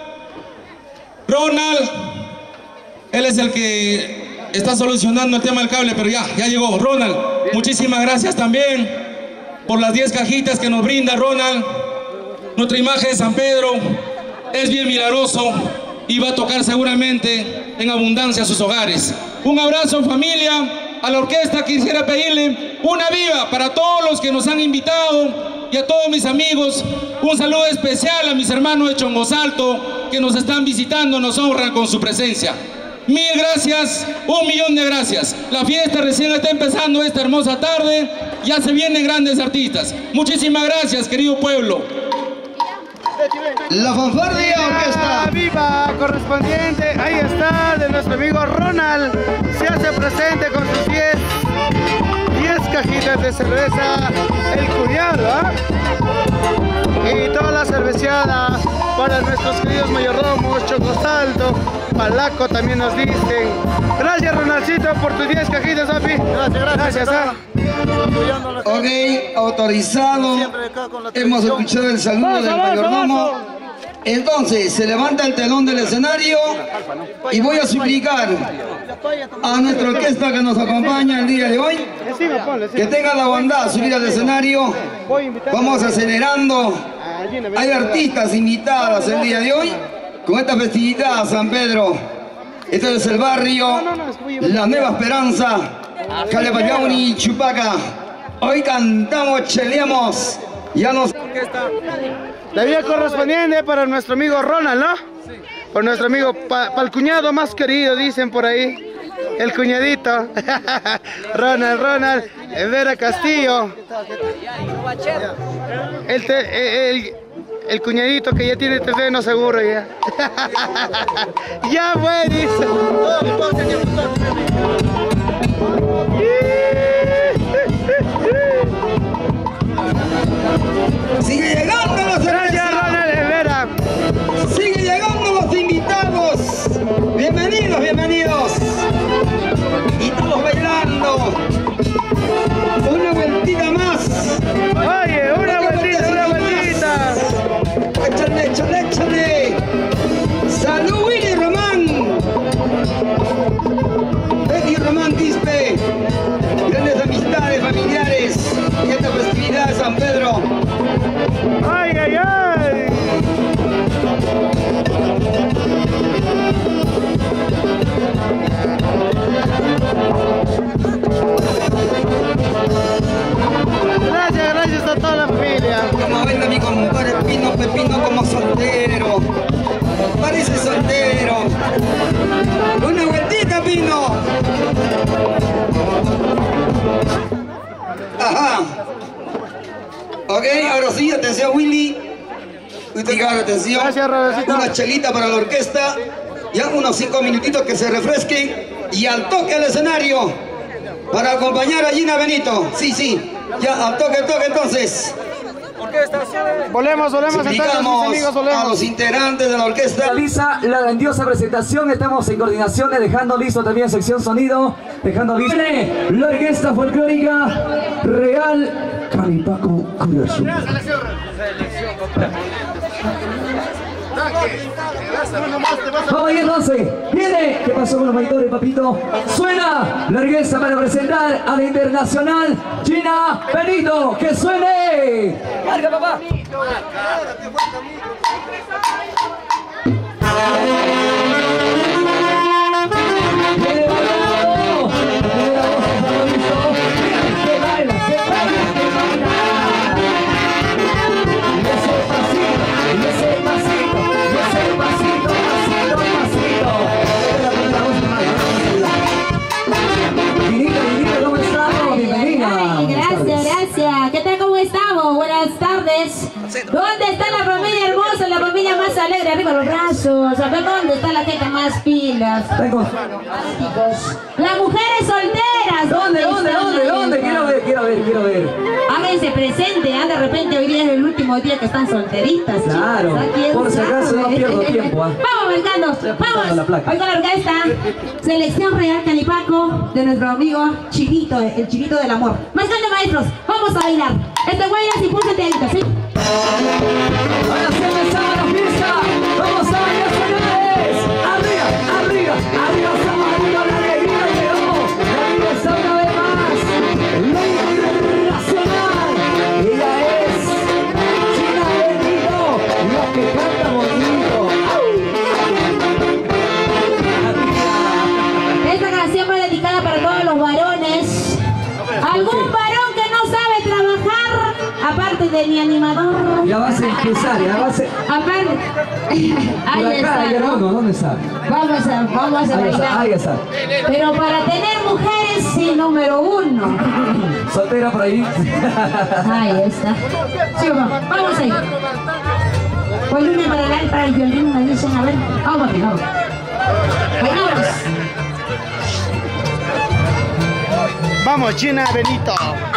él es el que está solucionando el tema del cable, pero ya llegó. Ronald, muchísimas gracias también por las 10 cajitas que nos brinda Ronald. Nuestra imagen de San Pedro es bien milagroso y va a tocar seguramente en abundancia a sus hogares. Un abrazo, familia. A la orquesta quisiera pedirle una viva para todos los que nos han invitado y a todos mis amigos. Un saludo especial a mis hermanos de Chongosalto que nos están visitando, nos honran con su presencia. Mil gracias, 1.000.000 de gracias. La fiesta recién está empezando esta hermosa tarde, ya se vienen grandes artistas. Muchísimas gracias, querido pueblo. La fanfarria orquesta viva correspondiente, ahí está, de nuestro amigo Ronald. Se hace presente con sus 10 cajitas de cerveza, el cuñado, y toda la cerveceada para nuestros queridos mayordomos, Chongosalto, Palaco también nos dicen. Gracias, Ronaldcito, por tus 10 cajitas, papi. Gracias. Ok, autorizado. Hemos escuchado el saludo del mayordomo. Entonces, se levanta el telón del escenario y voy a suplicar a nuestra orquesta que nos acompaña el día de hoy que tenga la bondad de subir al escenario. Vamos acelerando. Hay artistas invitadas el día de hoy con esta festividad San Pedro. Este es el barrio La Nueva Esperanza, Calepayauni, Chupaca. Hoy cantamos, cheleamos. Ya nos... La vía correspondiente para nuestro amigo Ronald, ¿no? Sí. Por nuestro amigo, para el cuñado más querido, dicen por ahí. El cuñadito. Ronald Herrera Castillo. El cuñadito que ya tiene terreno seguro ya. Ya fue, dice. Sigue llegando los Herrera. Sigue llegando los invitados. Bienvenidos. Y todos bailando. Una vueltita más. Oye, una vueltita. Échale. Salud, Willy Román. Betty Román Quispe. Grandes amistades familiares y esta festividad de San Pedro. ¡Ay! Gracias a toda la familia. Como baila mi compadre Pepino como soltero. Parece soltero. Una vueltita, Pino. Ajá. Ok, ahora sí, atención, Willy. Atención. Gracias, Robecito. Una chelita para la orquesta. Ya unos 5 minutitos que se refresquen. Y al toque al escenario. Para acompañar a Gina Benito. Sí. Ya, al toque entonces. Volvemos entonces, amigos, a los integrantes de la orquesta. Realiza la grandiosa presentación, estamos en coordinaciones, dejando listo también sección sonido, dejando listo la orquesta folclórica Real Calipaco Curioso. Vamos ahí entonces, viene, ¿qué pasó con los monitores, papito? Suena la orquesta para presentar a la internacional Gina Benito, que suene. ¡Carga, papá! Gracias. ¿Qué tal? ¿Cómo estamos? Buenas tardes. ¿Dónde está la familia hermosa, la familia más alegre? Arriba los brazos. A ver dónde está la gente más pilas. Las mujeres solteras. solteras. ¿Dónde? Quiero ver. Háganse presente, de repente hoy día es el último día que están solteritas. Claro, chicas, por si acaso no pierdo tiempo. Vamos marcando, vamos. Hoy con la orquesta Selección Real Canipaco de nuestro amigo Chinito, el Chinito del Amor. Marcando, maestros, vamos a bailar. Huellas y púlsate ahí, ¿sí? Ahora se empezaba la fiesta. Vamos a bailar, señores. Arriba, estamos arriba, la alegría llegó. La fiesta una vez más. Ley nacional. Ella es China Benito, la que canta bonito. Esta canción va dedicada para todos los varones. ¿Algún varón que no sabe trabajar? Aparte de mi animador. Ya vas a empezar, Aparte. Ahí está, ¿no? ¿Dónde está? Vamos a bailar. Ahí está. Pero para tener mujeres, sí, número 1. Soltera por ahí. Ahí está. Sí, vamos ahí. Volumen para el violín, me dicen, a ver. Vamos. Bailamos. Vamos, China Benito.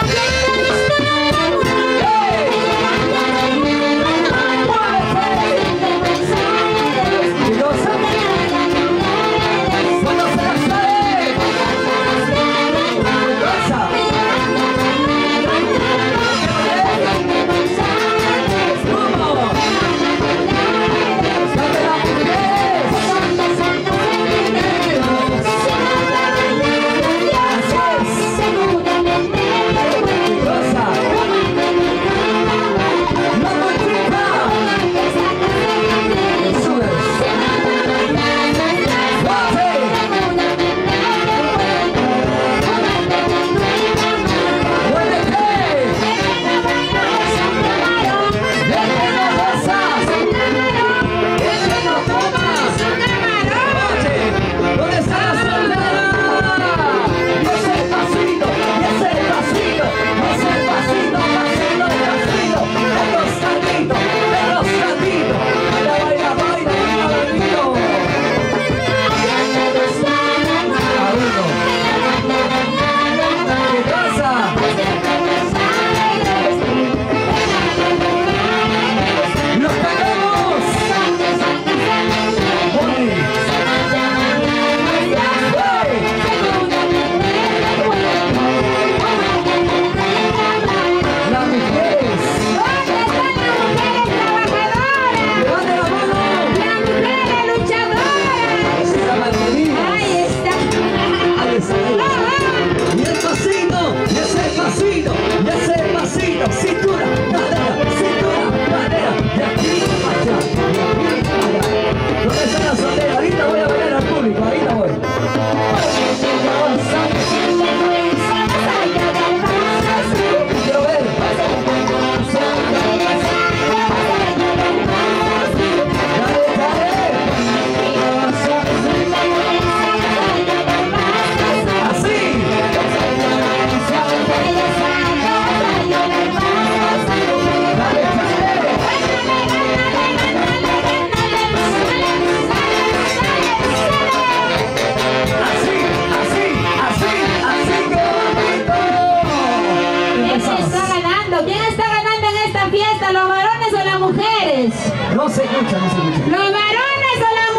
No se escucha. ¿Los varones o las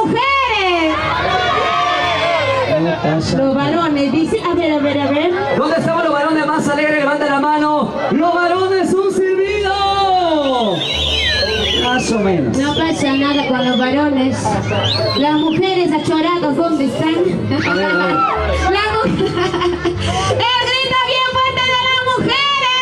mujeres? Los varones, dice, a ver. ¿Dónde estamos los varones más alegres? Levanta la mano. Los varones un silbido. Más o menos. No pasa nada con los varones. Las mujeres achoradas, ¿dónde están? El grito bien fuerte de las mujeres.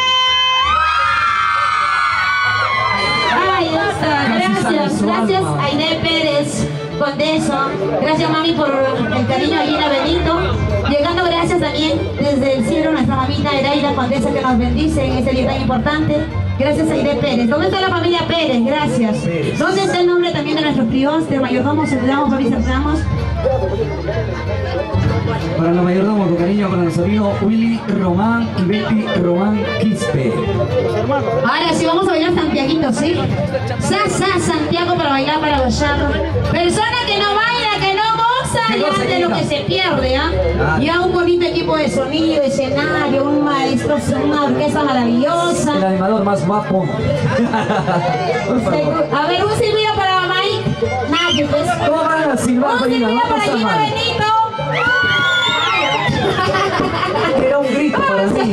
Ay, está. Gracias Aide Pérez, Condesa. Gracias mami por el cariño a Gina Benito. Llegando gracias también desde el cielo nuestra mamita Eraida Condesa que nos bendice en este día tan importante. Gracias Aide Pérez. ¿Dónde está la familia Pérez? Gracias. ¿Dónde está el nombre también de nuestros críos? De mayordomos, saludamos, papi, saludamos. Para los mayordomos, con cariño para nuestro amigo Willy Román y Betty Román Quispe. Ahora sí, vamos a bailar Santiaguito, ¿sí? Santiago para bailar, para gozar. Persona que no baila, que no goza. allá de lo que se pierde, ¿ah? Ya un bonito equipo de sonido, escenario, un maestro, una orquesta maravillosa. El animador más guapo. A ver, un silbido para Mike. Nadie, pues. ¿Cómo van a silbar? Un silbido para Gina Benito. Era un grito para mí.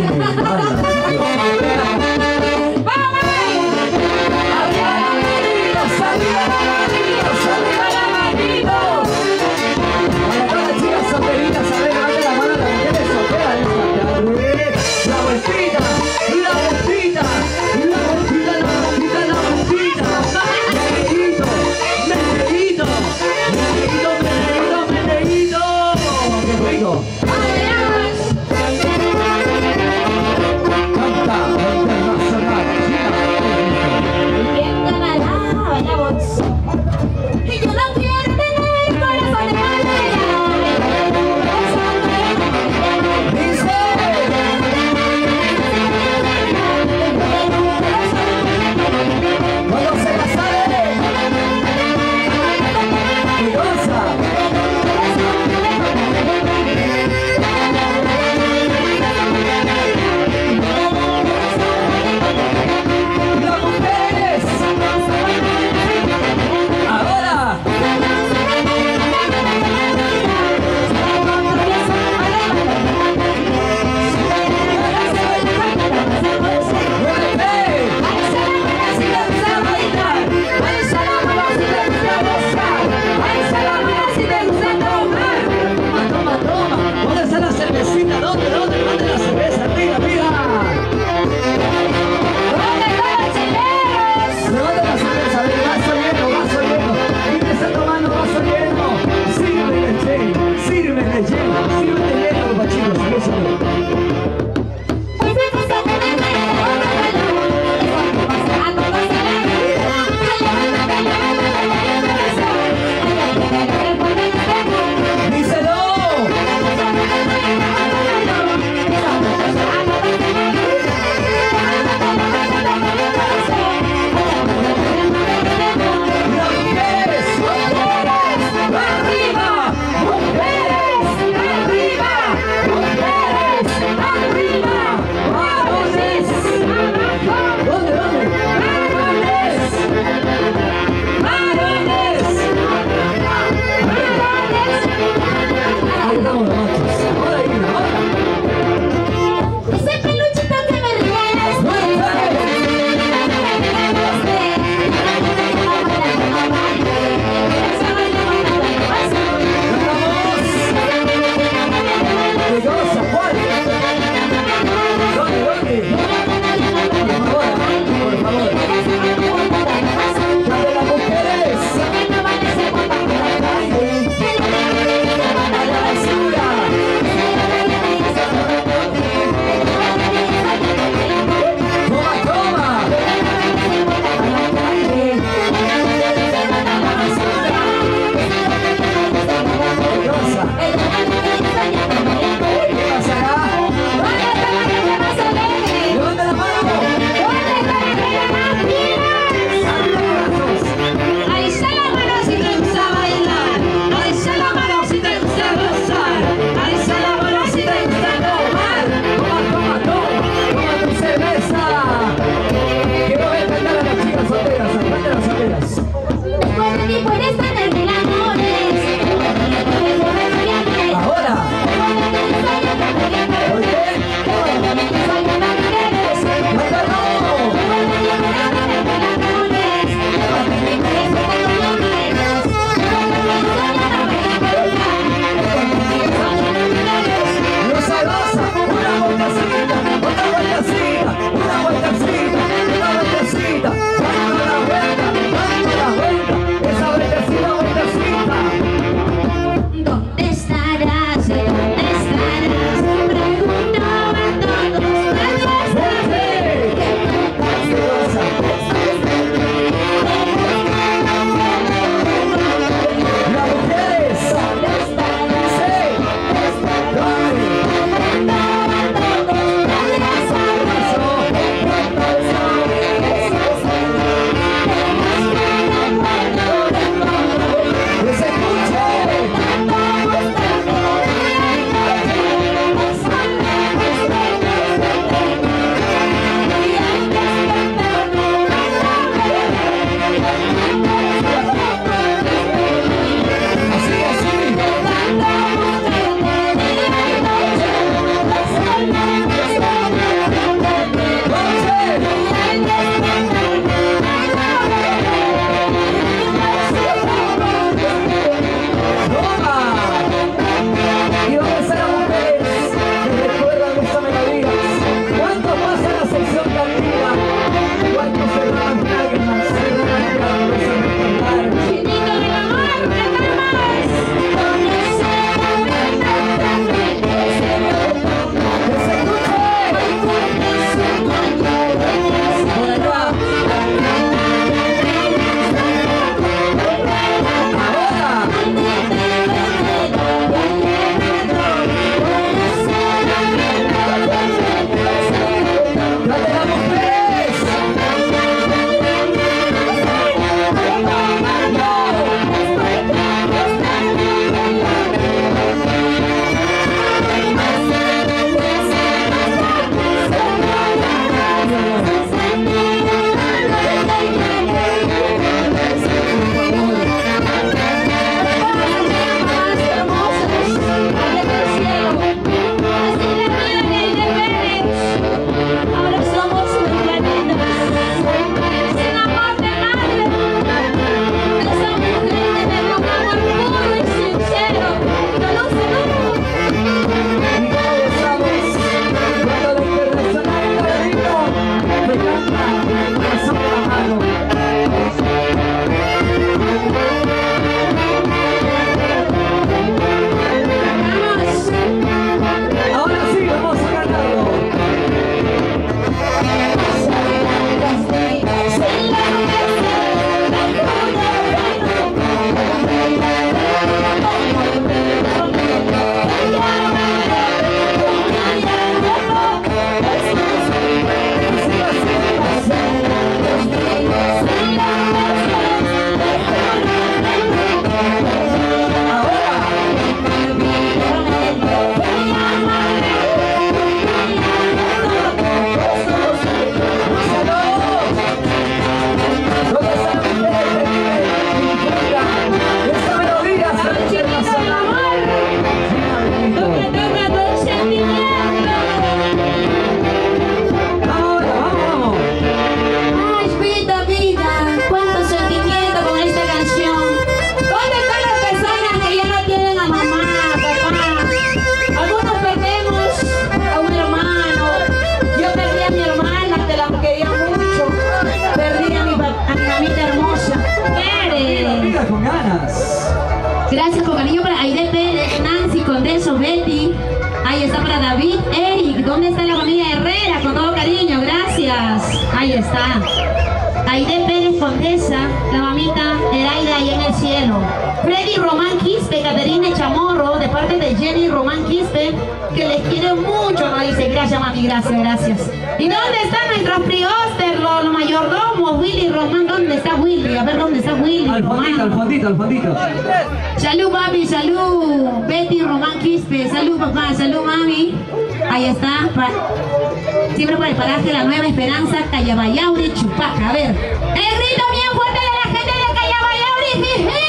está. Aide Pérez Condesa, la mamita Heraida ahí en el cielo. Freddy Román Quispe, Caterina Chamorro, de parte de Jenny Román Quispe, que les quiere mucho, ¿no? Dice, gracias mami, gracias, gracias. ¿Y dónde están nuestros prioster, los mayordomos? Willy Román, ¿dónde está Willy? A ver, ¿dónde está Willy? Al fondito, al fondito, al fondito. Salud papi, salud. Betty Román Quispe, salud papá, salud mami. Ahí está, siempre por el paraje La Nueva Esperanza, Callabayauri, Chupaca. A ver, el grito bien fuerte de la gente de Callabayauri.